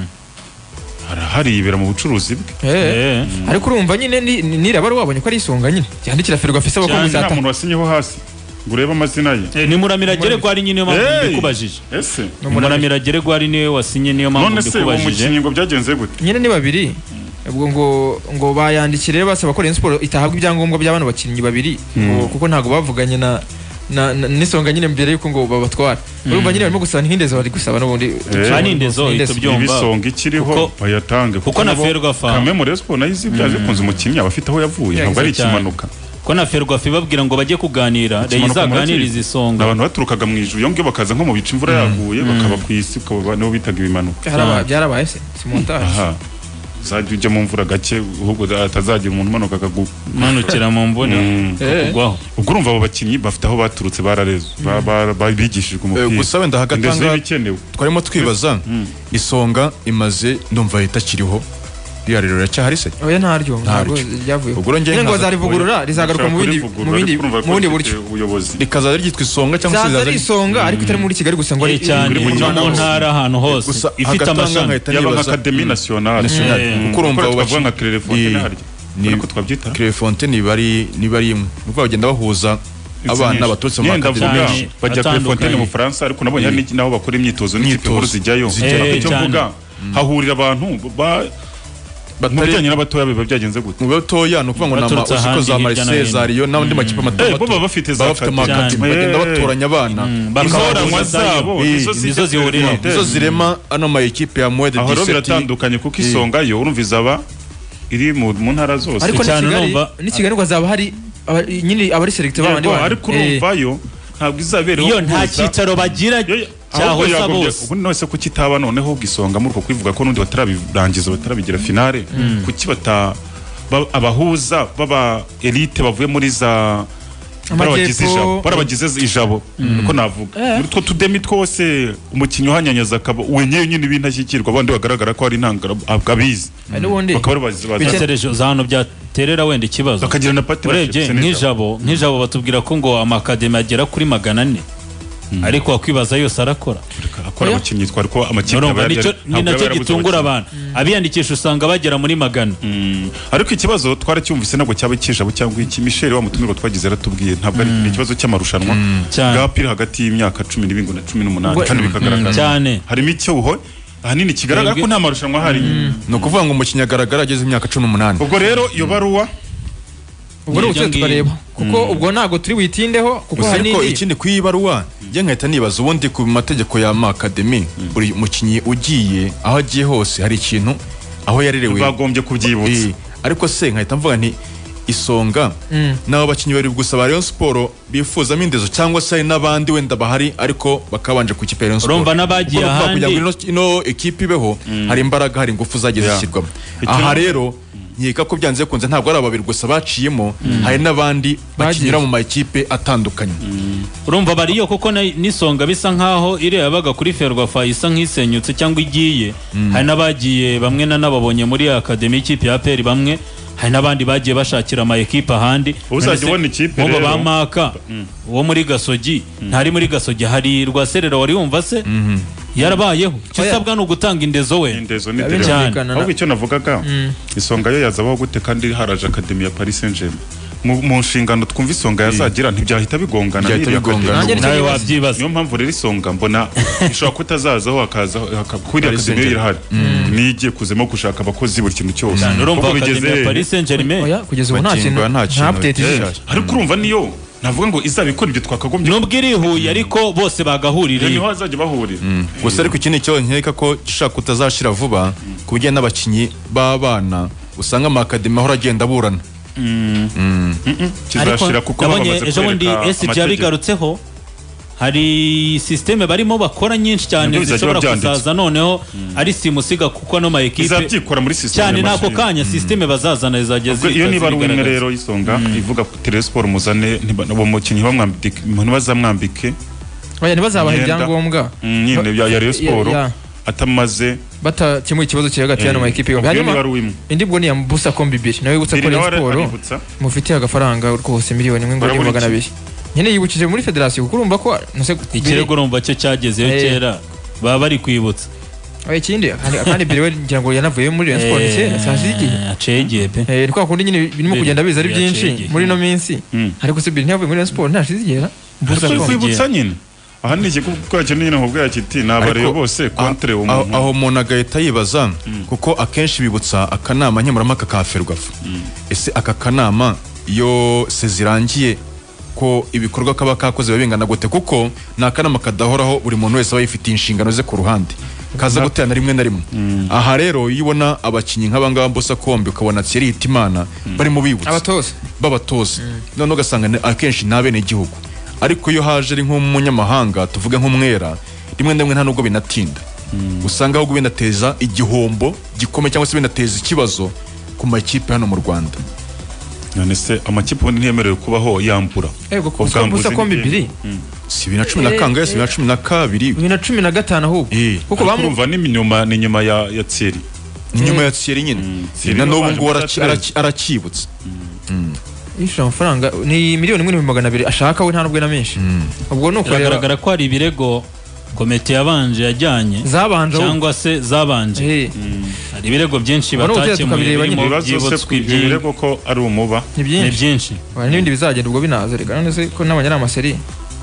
hari ibera mu bucuruzi bwe ariko urumva nyine nirabara wabonye ko ari isonga nyine yandikira Ferwafa isaba ko muzata umuntu wasinyeho hasi ngureba amazina ye ni Muramira Geregwari nyine yo mpamvu ndikubajije ese Muramira Geregwari niwe wasinye niyo mpamvu ndikubajije none se umukinnyi ngo byagenze gute nyine ni babiri ubwo ngo bayandikire basaba ko Rayon Sport itahabwa ibyangombwa by'abantu bakinnyi babiri kuko ntago bavuganye na nisonga nyine mbere yuko ngo babatwara urumva nyine barimo gusana nk'indezo bari gusaba n'ubundi indezo itubyumva ibisonga ikiriho bayatange kuko na Ferwafa kame muri Sport nayizi byaje kunze umukinnyi abafite aho yavuye ntabwo ari ikimanuka ko na Ferwafa babwira ngo bajye kuganira izaganiriza isonga abantu baturukaga mu ijuru yonge bakaza nko mu bice imvura yaguye bakaba ku isi ukaba niho bitaga ibimanuka byarabaye se simontage zajya ujya mu mvura gake ahubwo atazagira umuntu umanuka manukira mu mbone kugwaho ubwo urumva abo bakinnyi bafite aho baturutse bararezwe bigishijwe umupira gusa wenda hagatanga twarimo twibaza isonga imaze ndumva itakiriho rero racyahari se oya ntaryo ntabwo ryavuye ubwo ngenge ngo zarivugurura rizagaruka mu bindi buryo ubuyobozi rikaza ryitwa isonga cyangwa se zaza isonga ariko itari muri Kigali gusa ngo ari cyane mu ntara ahantu hose ifite amashami yaba Académie Nationale kuko urumva bavuga nka Clairefontaine harya ariko twabyita Clairefontaine ni bari imwe nuko bagenda bahuza abana baturutse mu Académie bajya Clairefontaine mu Faransa ariko nabonye hari naho bakora imyitozo n'ikipe zijyayo icyo mvuga hahurira abantu batajyanye n'abatoya biba byagenze gute mu batoya no kuvuga ngo nama uziko za Marseille za Lyon n'abandi makipe mato bo bafite za makati bagenda batoranya abana bakabona zabo nizo zihurira nizo zirema ano ma equipe ya Moed 17 aho biratandukanye kuko isonga yo urumva izaba iri mu ntara zose ariko ni Kigali ngo zaba hari nyine abari select babandi ariko urumva yo ntabwo izabereho iyo nta cyicaro bagira cyahoza bose ubundi nose kuki itaba noneho ubwisonga muri uko kwivuga ko n'undi batarabirangiza batarabigira finale kuki abahuza baba elite bavuye muri za barabagize ijabo niko navuga muri two tudemi twose umukinnyi uhanyanyaza akaba wenyewe nyine ibintashyikirwa abandi bagaragara ko ari intangara abizi bakaba basereje za hano byaterera wenda ikibazo bakagira na pati urebye nk'ijabo batubwira ko ngo amakademi agera kuri 400 ariko wakwibaza yose arakora abakinnyi twari ko amakipe ni nacyo gitungura abantu abiyandikisha usanga bagera muri 100 ariko ikibazo twaracyumvise nabwo cyaba kijabo cyangwa iki Michel wa mutumiro twagize ratubwiye ntabwo ari ikibazo cy'amarushanwa gapira hagati y'imyaka 12 na 18 kandi bikagaragara cyane harimo icyoho ahanini kigaragara ko nta marushanwa hari no kuvuga ngo umukinnyi agaragara ageze imyaka 18 ubwo rero iyo baruwa ubwo rero tukareba kuko ubwo ntago turi witindeho kuko ariko ikindi kwibaruwa je nkahita nibaza ubundi ku mategeko ya Académie buri mukinyi ugiye aho agiye hose hari ikintu aho yarerewe bagombye kubyibutsa ariko se nkahita mvuga nti Isonga nabo bakinyi bari gusaba Rayon Sport bifuzamo indezo cyangwa se n'abandi wenda bahari ariko bakabanje ku ikipe ya Rayon Sport urumva n'abagiye ahandi kugira ngo ino ekipe ibeho hari imbaraga hari ingufu zagiye zishyirwamo aha rero nkeka ko byanze kunze ntabwo ari ababiri gusa baciyemo hari n'abandi bakinyura mu makipe atandukanye urumva bariyo kuko n'Isonga bisa nkaho ire yabaga kuri Ferwafa isa nk'isenyutse cyangwa igiye hari n'abagiye bamwe nababonye muri academy y'ikipe ya APR bamwe hari n'abandi bagiye bashakira ama equipe ahandi uzajya ubona ikipe rero ba Maka wo muri Gasogi ntari muri Gasogi hari Rwaserera wari wumva se yarabayeho kisabwa no gutanga indezo we indezo ni ahubwo icyo navugaga Isonga yo yazabaho gute kandi haraje academy ya Paris Saint-Germain mu nshingano twumva Isonga yazagira ntibyahita bigongana nawe wabyibaza niyo mpamvu rero Isonga mbona ishobora kutazazaho hakaza kuri academy irahari nigiye kuzemo gushaka abakozi buri kintu cyose urumva academy ya Paris Saint-Germain kugeza ubu nta update ariko urumva niyo navuga ngo izabikora ibyo twakagombye nubwo irihuye ariko bose bagahurira niho bazajya bahurira gusa ariko ikindi cyo nkeka ko gishaka kutazashira vuba kubijyanye n'abakinyi b'abana usanga ama academy ahora agenda aburana kizashira kuko bamaze ejo bundi SG yabigarutseho hari systeme barimo bakora nyinshi cyane zishobora kuzaza noneho ari simusiga kuko no ma equipe izabyikora muri systeme cyane nako kanya systeme bazazana izageze iyo niba ari umwe rero Isonga ivuga ko Rayon Sport muzane bo mukinyi bamwambike ntibazamwambike oya ntibazabaha ibyangombwa nyine ya Rayon Sport atamaze batakemuye ikibazo kiri hagati y'ano ma equipe yombi hanyuma indi bwo ni ya Busa Kombi Biri nawe gutsa ko Rayon Sport mufitiye agafaranga rwose miliyoni 1,200,000 nyine yibukije muri federation kuko urumva ko ikirego urumva cyo cyagezeyo kera baba bari kwibutsa ikindi kandi Biri we ngira ngo yanavuye muri Rayon Sport se sazigiye acegeye pe kwa kundi nyine birimo kugenda biza ari byinshi muri no minsi ariko se Biri ntiyavuye muri Rayon Sport ntashizigera Busa kwibutsa nyine aha ni ikikuko nyine nkubwo yakiti nabareye bose contre umuntu aho umuntu agahita yibaza kuko akenshi bibutsa akanama nkemurampaka ka Ferwafa ese aka kanama iyo sezirangiye ko ibikorwa kaba kakoze babingana gute kuko nakanama kadahoraho buri muntu wese bayifitiye inshingano ze ku ruhande kaza gutera na rimwe na rimwe aha rero yibona abakinyi nk'abangaba Busa Kombi ukabona Thierry Hitimana bari mu bibutsa babatoza none ugasanga akenshi nabene igihugu ariko iyo haje ari nk'umunyamahanga tuvuge nk'umwera rimwe na rimwe nta nubwo binatinda usanga ahubwo binateza igihombo gikomeye cyangwa se binateza ikibazo ku makipe hano mu Rwanda none se amakipe ubundi ntiyemerewe kubaho yambura Busa Kombi Biri si 2010 na kangahe si 2012 2015 ahubwo kuko bamurumva ni nyuma ya Thierry nyuma ya Thierry nyine na n'ubu ngo arakibutse yishyura amafaranga ni miliyoni 1,200,000 ashaka we nta nubwo na menshi ubwo nuko biragaragara ko hari ibirego komite yabanje yajyanye cyangwa se zabanje hari ibirego byinshi batakemuye birimo byibutswe ibirego ko ari umuba ni byinshi n'ibindi bizagenda ubwo binaza reka none se ko n'abanyari amaseri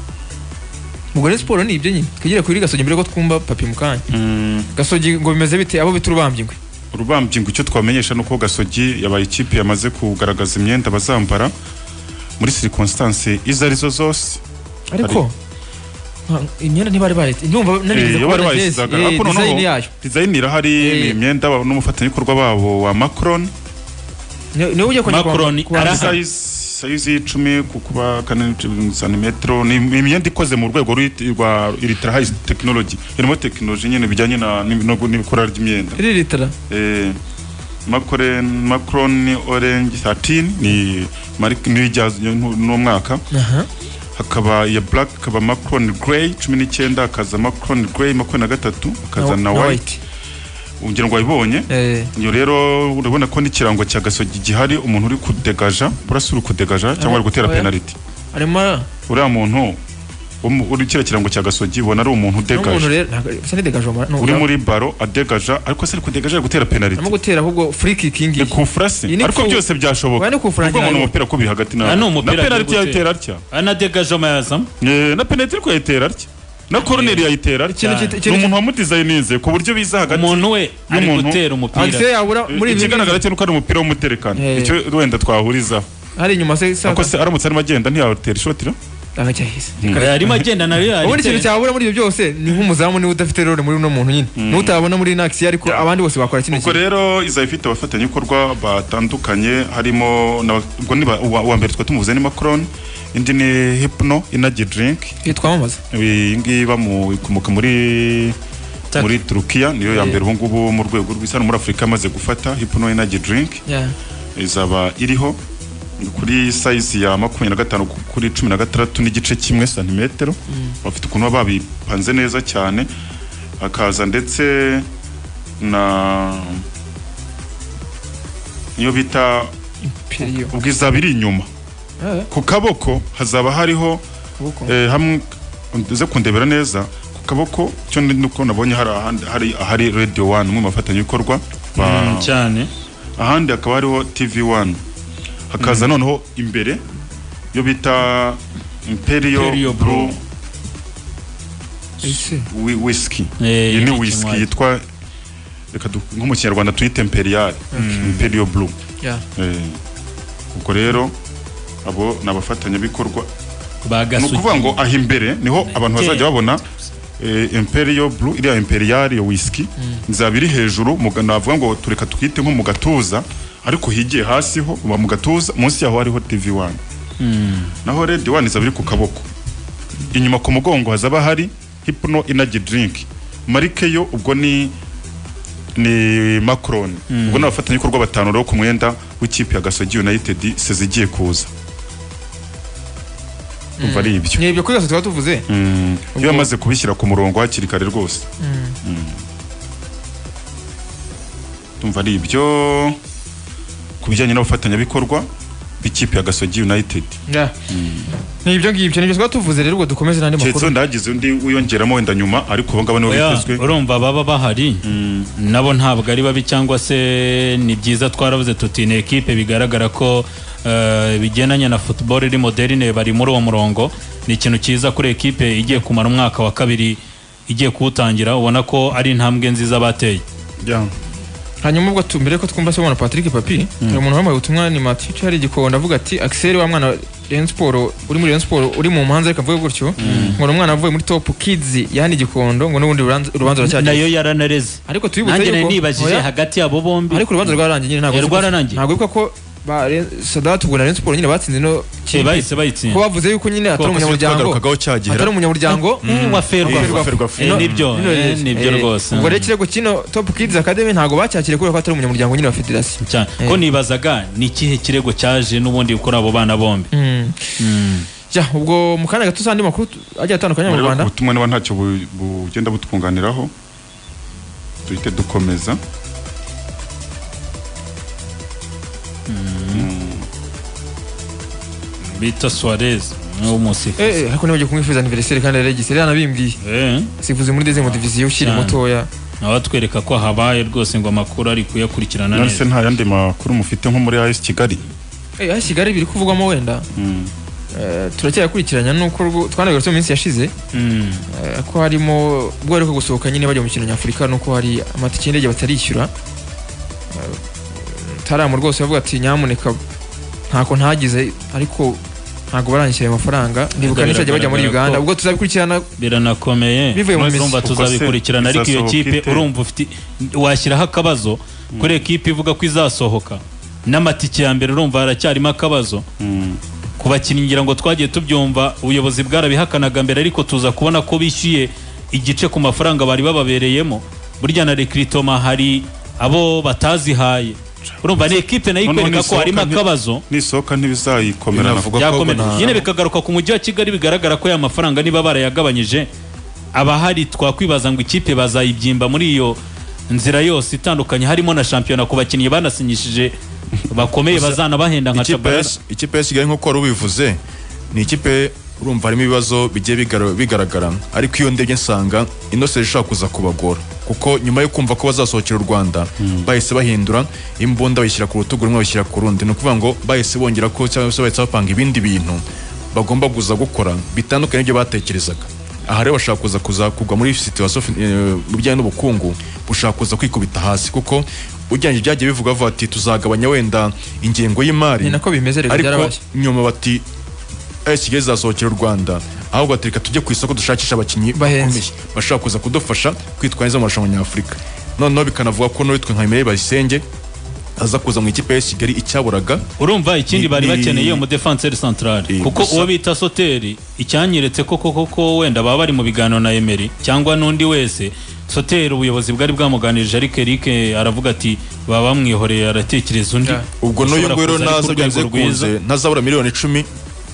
ubwo Rayon Sport ni ibyo nyine twigire kuri Gasogi mbere ko twumva papi mukanya Gasogi ngo bimeze bite abo bita urubambye ngo icyo twamenyesha nuko Gasogi yabaye ikipe yamaze kugaragaza imyenda bazambara muri circonstance izo arizo zose ariko imyenda ntibari baretse ndumva narize ko design irahari ni imyenda n'umufatanyabikorwa babo wa Macron ni uje kongera size 10 kuba 4 cm ni imyenda ikoze mu rwego rwa Ultra High Technology irimo technology nyene bijyanye n'ibikora ry'imyenda Ultra Macron Orange 13 ni marike no mwaka hakaba ya black kaba Macron Grey 19 akaza Macron Grey 23 akaza na white ungira ngo wabibonye iyo rero urabona ko n'ikirango cya Gasogi gihari umuntu uri kudegaja burasuri kudegaja cyangwa ari gutera penalty arimo uriya muntu uri kira kirango cya Gasogi ubona ari umuntu udegaje uri muri baro adegaja ariko se ari kudegaja ari gutera penalty arimo gutera ahubwo free kicking ni ku frasi ariko byose byashoboka kuko umuntu umupira ko bihagati na penalty yatera atya ana degaja mayazam na penalty ko yatera atya na corner yayitera umuntu wamudesigninze ku buryo biza hagati umuntu we ari gutera umupira muri ikigaragara cyo nuko ari umupira w'umuterekano icyo wenda twahuriza hari inyuma se ako se aramutse arimo agenda ntiyawutera ishotira agacyahise arimo agenda na Real ubundi ikintu cyabura muri ibyo byose ni nk'umuzamu niwe udafite role muri uno muntu nyine n'utabona muri Naxi ariko abandi bose bakora kino ubwo rero izaba ifite abafatanyabikorwa batandukanye harimo ubwo niba uwa mbere tumuvuze ni Macron indi ni Hypno Energy Drink twamamaza iyi ngiyi bamukomoka muri Turukiya niyo ya mbere ubu ngubu mu rwego rw'isi muri Afurika amaze gufata Hypno Energy Drink izaba iriho kuri size ya 25 kuri 16 n'igice kimwe santimetero bafite ukuntu babipanze neza cyane akaza ndetse na iyo bita ubwiza biri inyuma ku kaboko hazaba hariho hamwe uze kundebera neza ku kaboko cyo nuko nabonye hari Radio 1 mu mafatanyabikorwa cyane ahandi akaba hariho TV1 hakaza noneho imbere yo bita Imperial Blue whisky ni whisky yitwa reka nko mu Kinyarwanda tuyite Imperial Imperial Blue ubwo rero abo nabafatanyabikorwa no kuvuga ngo aho imbere niho abantu bazajya babona Imperial Blue iriya Imperial yo whisky nzabiri hejuru navuga ngo tureka twite nko mu gatuza ariko higiye hasi ho mu gatuza munsi yaho hariho TV1 naho Red One izabiri ku kaboko inyuma ku mugongo hazaba hari Hypno Energy Drink marike yo ubwo ni Macron ubwo n'abafatanyabikorwa batanu rero ku mwenda w'ikipe ya Gasogi United sezigiye kuza umva ari ibyo ni ibyo kuri Gasogi twaba tuvuze iyo amaze kubishyira ku murongo hakiri kare rwose umva ari ibyo kubijyanye n'abafatanyabikorwa b'ikipe ya Gasogi United ni ibyo ngibyo nibyo twaba tuvuze rero ubwo dukomeze n'andi makuru cyetse ndagize undi wiyongeramo wenda nyuma ariko bo ngabo nibo bitezwe urumva baba bahari nabo ntabwo ari babi cyangwa se ni byiza twaravuze tuti ni ekipe bigaragara ko bigendanye na football iri moderne bari muri uwo murongo ni ikintu cyiza kuri ekipe igiye kumara umwaka wa kabiri igiye kuwutangira ubona ko ari intambwe nziza bateye hanyuma ubwo tumbere ko twumva se mwana Patrick Papi hari umuntu wamaye ubutumwa ni Mathieu hari Gikondo avuga ati Axel wa mwana Rayon Sport uri muri Rayon Sport uri mu muhanza reka vuga gutyo ngo umwana avuye muri Top Kids yani Gikondo ngo n'ubundi urubanza racyaje nayo yaranareze ariko tubibutse yuko nanjye nibajije hagati yabo bombi ariko urubanza rwarangiye nyine ntabwo yuko ko ba Sadat ubwo na Rayon Sport nyine batsinze no bahise bayitsinda ko bavuze yuko nyine atari umunyamuryango wa Ferwa nibyo rwose ubwo rero kirego kino Top Kids Academy ntago bacyakire kubera ko atari umunyamuryango nyine wa federation ko nibazaga ni kihe kirego cyaje n'ubundi gukora abo bana bombi ubwo mu kana gato sandi makuru agiye atandukanye mu Rwanda ubutumwa niba ntacyo bugenda butwunganiraho duhite dukomeza bita Suarez n'umusifuzi ariko nibagiye kumwifuza anniversaire kandi yaregise rero nabimbwiye sifuze muri deuxième division ukiri mutoya abatwereka ko habaye rwose ngo amakuru ari kuyakurikirana neza nase nta yandi makuru mufite nko muri AS Kigali AS Kigali biri kuvugwamo wenda turacyakurikiranya nuko twanabigarutse mu minsi yashize ko harimo ubwo ariko gusohoka nyine bajya mu kintu nyafurika nuko hari amatike y'indege batarishyura taramu rwose bavuga ati nyamuneka ntako ntagize ariko ntago baranyishyura ayo mafaranga ndibuka nisajya bajya muri Uganda ubwo tuzabikurikirana biranakomeye urumva tuzabikurikirana ariko iyo kipe urumva ufite washyiraho akabazo kuri ekipe ivuga ko izasohoka n'amatike ya mbere urumva haracyarimo akabazo ku bakinnyi ngira ngo twagiye tubyumva ubuyobozi bwarabihakanaga mbere ariko tuza kubona ko bishyuye igice ku mafaranga bari bababereyemo burya na recruitment hari abo batazihaye urumva ni ekipe nayo ikwereka ko harimo akabazo nisohoka ntibizayikomera nyine bikagaruka ku mujyi wa Kigali bigaragara ko ya mafaranga niba barayagabanyije abahari twakwibaza ngo ikipe bazayibyimba muri iyo nzira yose itandukanye harimo na shampiyona ku bakinnyi banasinyishije bakomeye bazanabahenda nka Chabara ikipe ya Kigali nk'uko wari ubivuze ni ikipe urumva harimo ibibazo bigiye bigaragara ariko iyo ndebye nsanga Innocent ishaka kuza kubagora kuko nyuma yo kumva ko bazasohokera u Rwanda bahise bahindura imbunda bayishyira ku rutugu rumwe bayishyira ku rundi no kuvuga ngo bahise bongera ko cyangwa se bahise bapanga ibindi bintu bagomba kuza gukora bitandukanye n'ibyo batekerezaga aha rero bashaka kuza kugwa muri situation mu bijyanye n'ubukungu bushaka kuza kwikubita hasi kuko ujyanye byagiye bivuga ati tuzagabanya wenda ingengo y'imari ni nako bimeze rero ariko nyuma bati Kigali zasohokera u Rwanda ahubwo atereka tujye ku isoko dushakisha abakinnyi bakomeye bashaka kuza kudufasha kwitwara neza mu marushanwa nyafurika. Noneho bikanavuga ko n'uwitwa nka Emery Bayisenge aza kuza mu ikipe ya Kigali icyaburaga. Urumva ikindi bari bakeneye mu defenseur central kuko uwo bita Soteri icyanyeretse koko wenda baba bari mu biganiro na Emery cyangwa n'undi wese. Soteri ubuyobozi bwari bwamuganirije ariko Eric aravuga ati baba bamwihoreye aratekereza undi. Ubwo n'uyu ngwero naza byanze kunze ntazabura miliyoni 10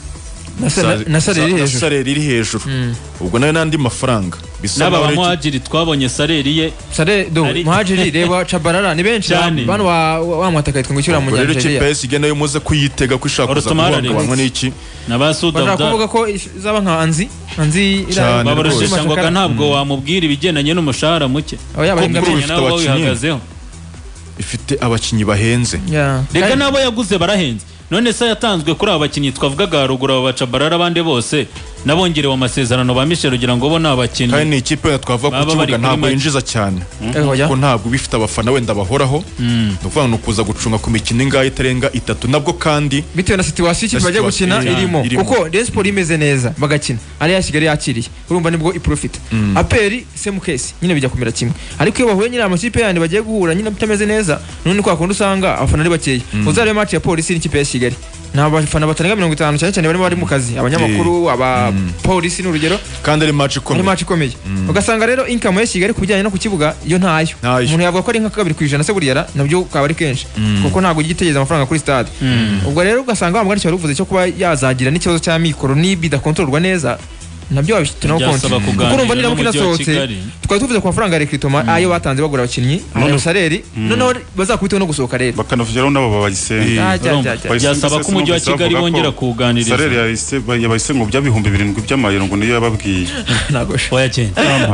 na salary iri hejuru. Ubwo nayo nandi mafaranga bisa n'aba muhajiri twabonye salary ye muhajiri reba Chabarara ni benshi bano wamwataka yitwa ngicura mu Nigeria. Rero GPS igenda yo muze kuyitega kwishaka kuza kubanwa n'iki n'abasuda barakuvuga ko zaba nka anzi babarushisha ngo ntabwo wamubwira ibigendanye n'umushahara muke yabahingamye nawe wihagazeho ifite abakinyi bahenze reka nabo yaguze barahenze. None se yatanzwe kuri aba bakinnyi twavugaga haruguru aba Chabarara abandi bose nabongerewe amasezerano ba Michel kugira ngo bo nabakinnyi kandi ni ikipe twavuga ku kibuga ntabwo yinjiza cyane ko ntabwo bifite abafana wenda bahoraho nukuvuga no kuza gucunga ku mikino ingahe itarenga 3 nabwo kandi bitewe na situation ikipe bagiye gukina irimo kuko Rayon Sport imeze neza bagakina ari yasigari yakiriye urumva nibwo iprofit aperi same case nyine bijya kumera kimwe ariko iyo bahuye nyine amakipe yandi bagiye guhura nyine bitameze neza none kwa kundi usanga abafana ari bakeya uzare match ya polisi n'ikipe ya Kigali n'abafana batarenga 50 cyane cyane bari mu kazi abanyamakuru aba polisi n'urugero kandi ari match ikomeye ugasanga rero income ya Kigali kubijyanye no ku kibuga iyo ntayo umuntu yavuga ko ari nka 2% se buriyara nabyo ukaba ari kenshi kuko ntago gitegeza amafaranga kuri stade. Ubwo rero ugasanga bamugari cyo ruvuze cyo kuba yazagira n'ikibazo cya mikoro n'ibida controlwa neza nabyo babifite no konti kuko urumva nira mukinasohotse twari tuvuze ku mafaranga ya recruitment ayo batanze bagura abakinnyi ayo salary noneho bazakubiteho no gusohoka rero bakanavugiraho nabo babayisenge byasaba ko umujyi wa Kigali bongera kuganiriza salary yabayise ngo by'ibihumbi 7 by'amayero ngo niyo yababwiye nagosho oya cyane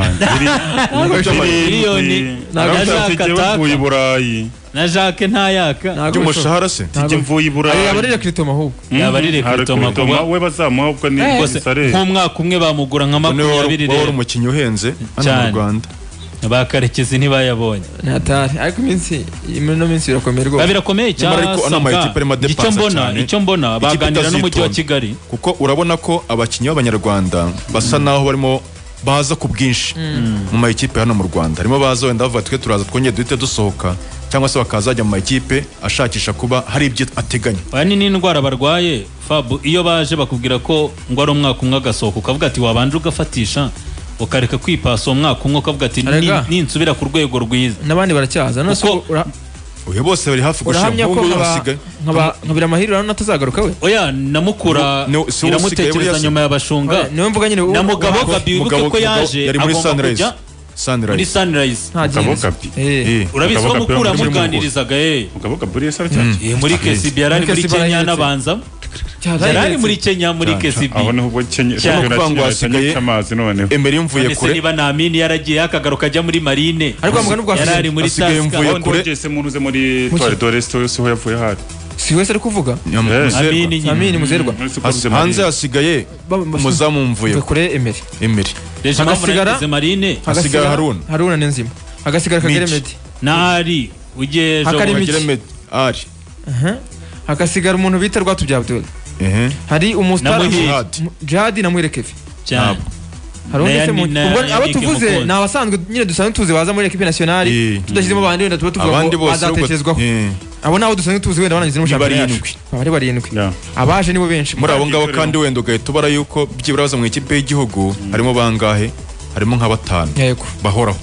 miliyoni navuye Burayi na Jacques ntayaka by'umushahara se tijye mvuye Burayi yaba ari recruitment ahubwo yaba ari recruitment we bazamuha ubwo ni salary nk'umwaka umwe bamugura nka 20 rero umukinnyi uhenze hano mu Rwanda bakarekezi ntibayabonye natari ariko iminsi birakomeye rwose birakomeye cyane icyo mbona baganira n'umujyi wa Kigali kuko urabona ko abakinnyi b'abanyarwanda basa naho barimo baza ku bwinshi mu mayikipe hano mu Rwanda harimo baza wenda bavuga twe turaza twongeye duhite dusohoka cyangwa se bakazajya mu mayikipe ashakisha kuba hari ibyo ateganya. Bani n'indwara barwaye Fab iyo baje bakubwira ko ngo ari umwaka umwe agasohoka ukavuga ati wabanje ugafatisha ukareka kwipasa umwaka umwe ukavuga ati ninsubira ku rwego rwiza n'abandi baracyaza no uye bose bari hafi gushaka nkabira amahirwe rano natazagaruka we oya namukura iramutekereza nyuma y'abashunga niwe mvuga nyine namugabo kabibuke ko yaje yari muri Sunrise muri Sunrise urabizi ko mukura muganirizaga mugabo kaburi cyane muri KCB yarari muri Kenya nabanza yarari muri Kenya muri KCB aho niho Kenya cyamazi noneho Emery mvuye kure niba namini yaragiye akagaruka ajya muri Marine ariko bavuga n'ubwo yarari muri Taska aho ndogese munuze muri Toile de Resto so yavuye hari si wese ari kuvuga Amini muzerwa hanze hasigaye umuzamu mvuye kure Emery hagasigara Marine hasigara Haruna n'inzima hagasigara Kagere Medi na ari ugeje Kagere Medi ari hagasigara umuntu bita Rwatubya Abdul hari umustar Jihad na Mwirekevi cyane haronse mu ubwo abo tuvuze na abasanzwe nyine dusanzwe tuzi baza muri equipe nationale tudashizemo abandi wenda tuvuga ngo bazatekerezwaho abo naho dusanzwe tuzi wenda banangize mu shampiyona bari barindwi abaje nibo benshi muri abo ngabo kandi wenda ugahita ubara yuko byibura baza mu ikipe y'igihugu harimo bangahe harimo nka 5 bahoraho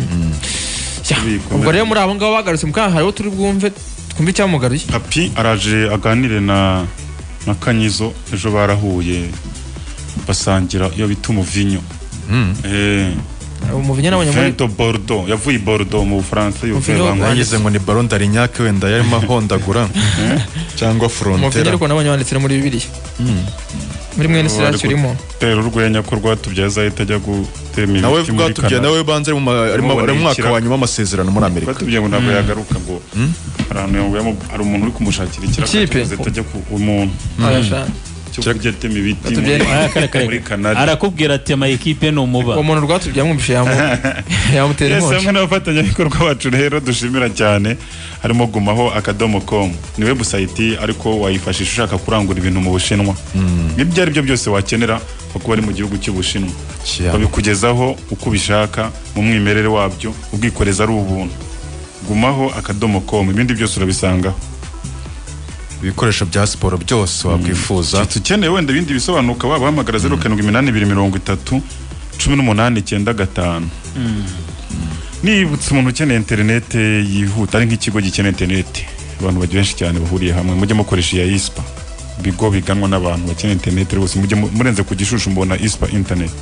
ubwo rero muri abo ngabo bagarutse mu kana hariho turi bwumve twumve cyamugaruye Papi araje aganire na Kanyizo ejo barahuye basangira iyo bita umuvinyo umuvinyo nabonye muri Bordeaux yavuye Bordeaux mu Bufaransa yageze ngo ni Baron d'Arignac wenda yarimo ahondagura cyangwa Frontier umuvinyo ariko nabonye wanditse muri Bibiliya muri mwene Siracyo urimo rero urwenya ko Rwatubyaza ahita ajya gutemira nawe Rwatubyaza nawe banze ari mu mwaka wa nyuma amasezerano muri Amerika Rwatubyaza ngo ntabwo yagaruka ngo hari umuntu uri kumushakira ikiraka atajya ku umuntu cyo kugetema ibiti muri Canada arakubwira ati ama equipe no muba umuntu rwatubye amwumvishe yamutera Yes, inkongi hamwe n'abafatanyabikorwa bacu rero dushimira cyane harimo gumaho.com ni website ariko wayifashisha ushaka kurangura ibintu mu Bushinwa ibyo ari byo byose wakenera kuko bari mu gihugu cy'Ubushinwa babikugezaho uko ubishaka mu mwimerere wabyo ubwikoreza ari ubuntu gumaho.com ibindi byose urabisangaho ibikoresho bya siporo byose wakwifuza tukeneye wenda ibindi bisobanuka wabahamagara 078230 1895 nibutse umuntu ukeneye internet yihuta ari nk'ikigo gikeneye internet abantu benshi cyane bahuriye hamwe mujye mukoresha ya ISPA bigo biganwa n'abantu bakeneye internet rwose mujye murenze ku gishushu mbona ISPA internet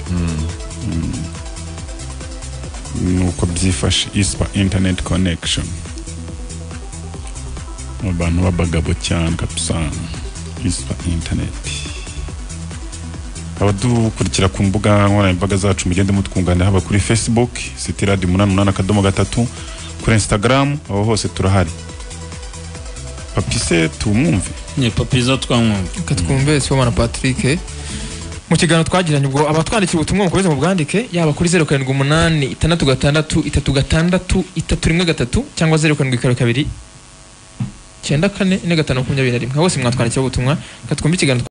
nuko byifashe ISPA internet connection abantu babagabo cyane kabisa ISPA internet abadukurikira ku mbuga nkoranyambaga zacu mugende mutwunganira haba kuri Facebook cityradio88.3 kuri Instagram aho hose turahari papise tumwumve ni papizo twamwumve katwumve Sibomana Patrick mu kiganiro twagiranye ubwo abatwandikira ubutumwa mukomeze mu bwandike yaba kuri 0786 36 3 cyangwa 0722 94 4521 hose mwatwandikira ubutumwa katwumve ikiganiro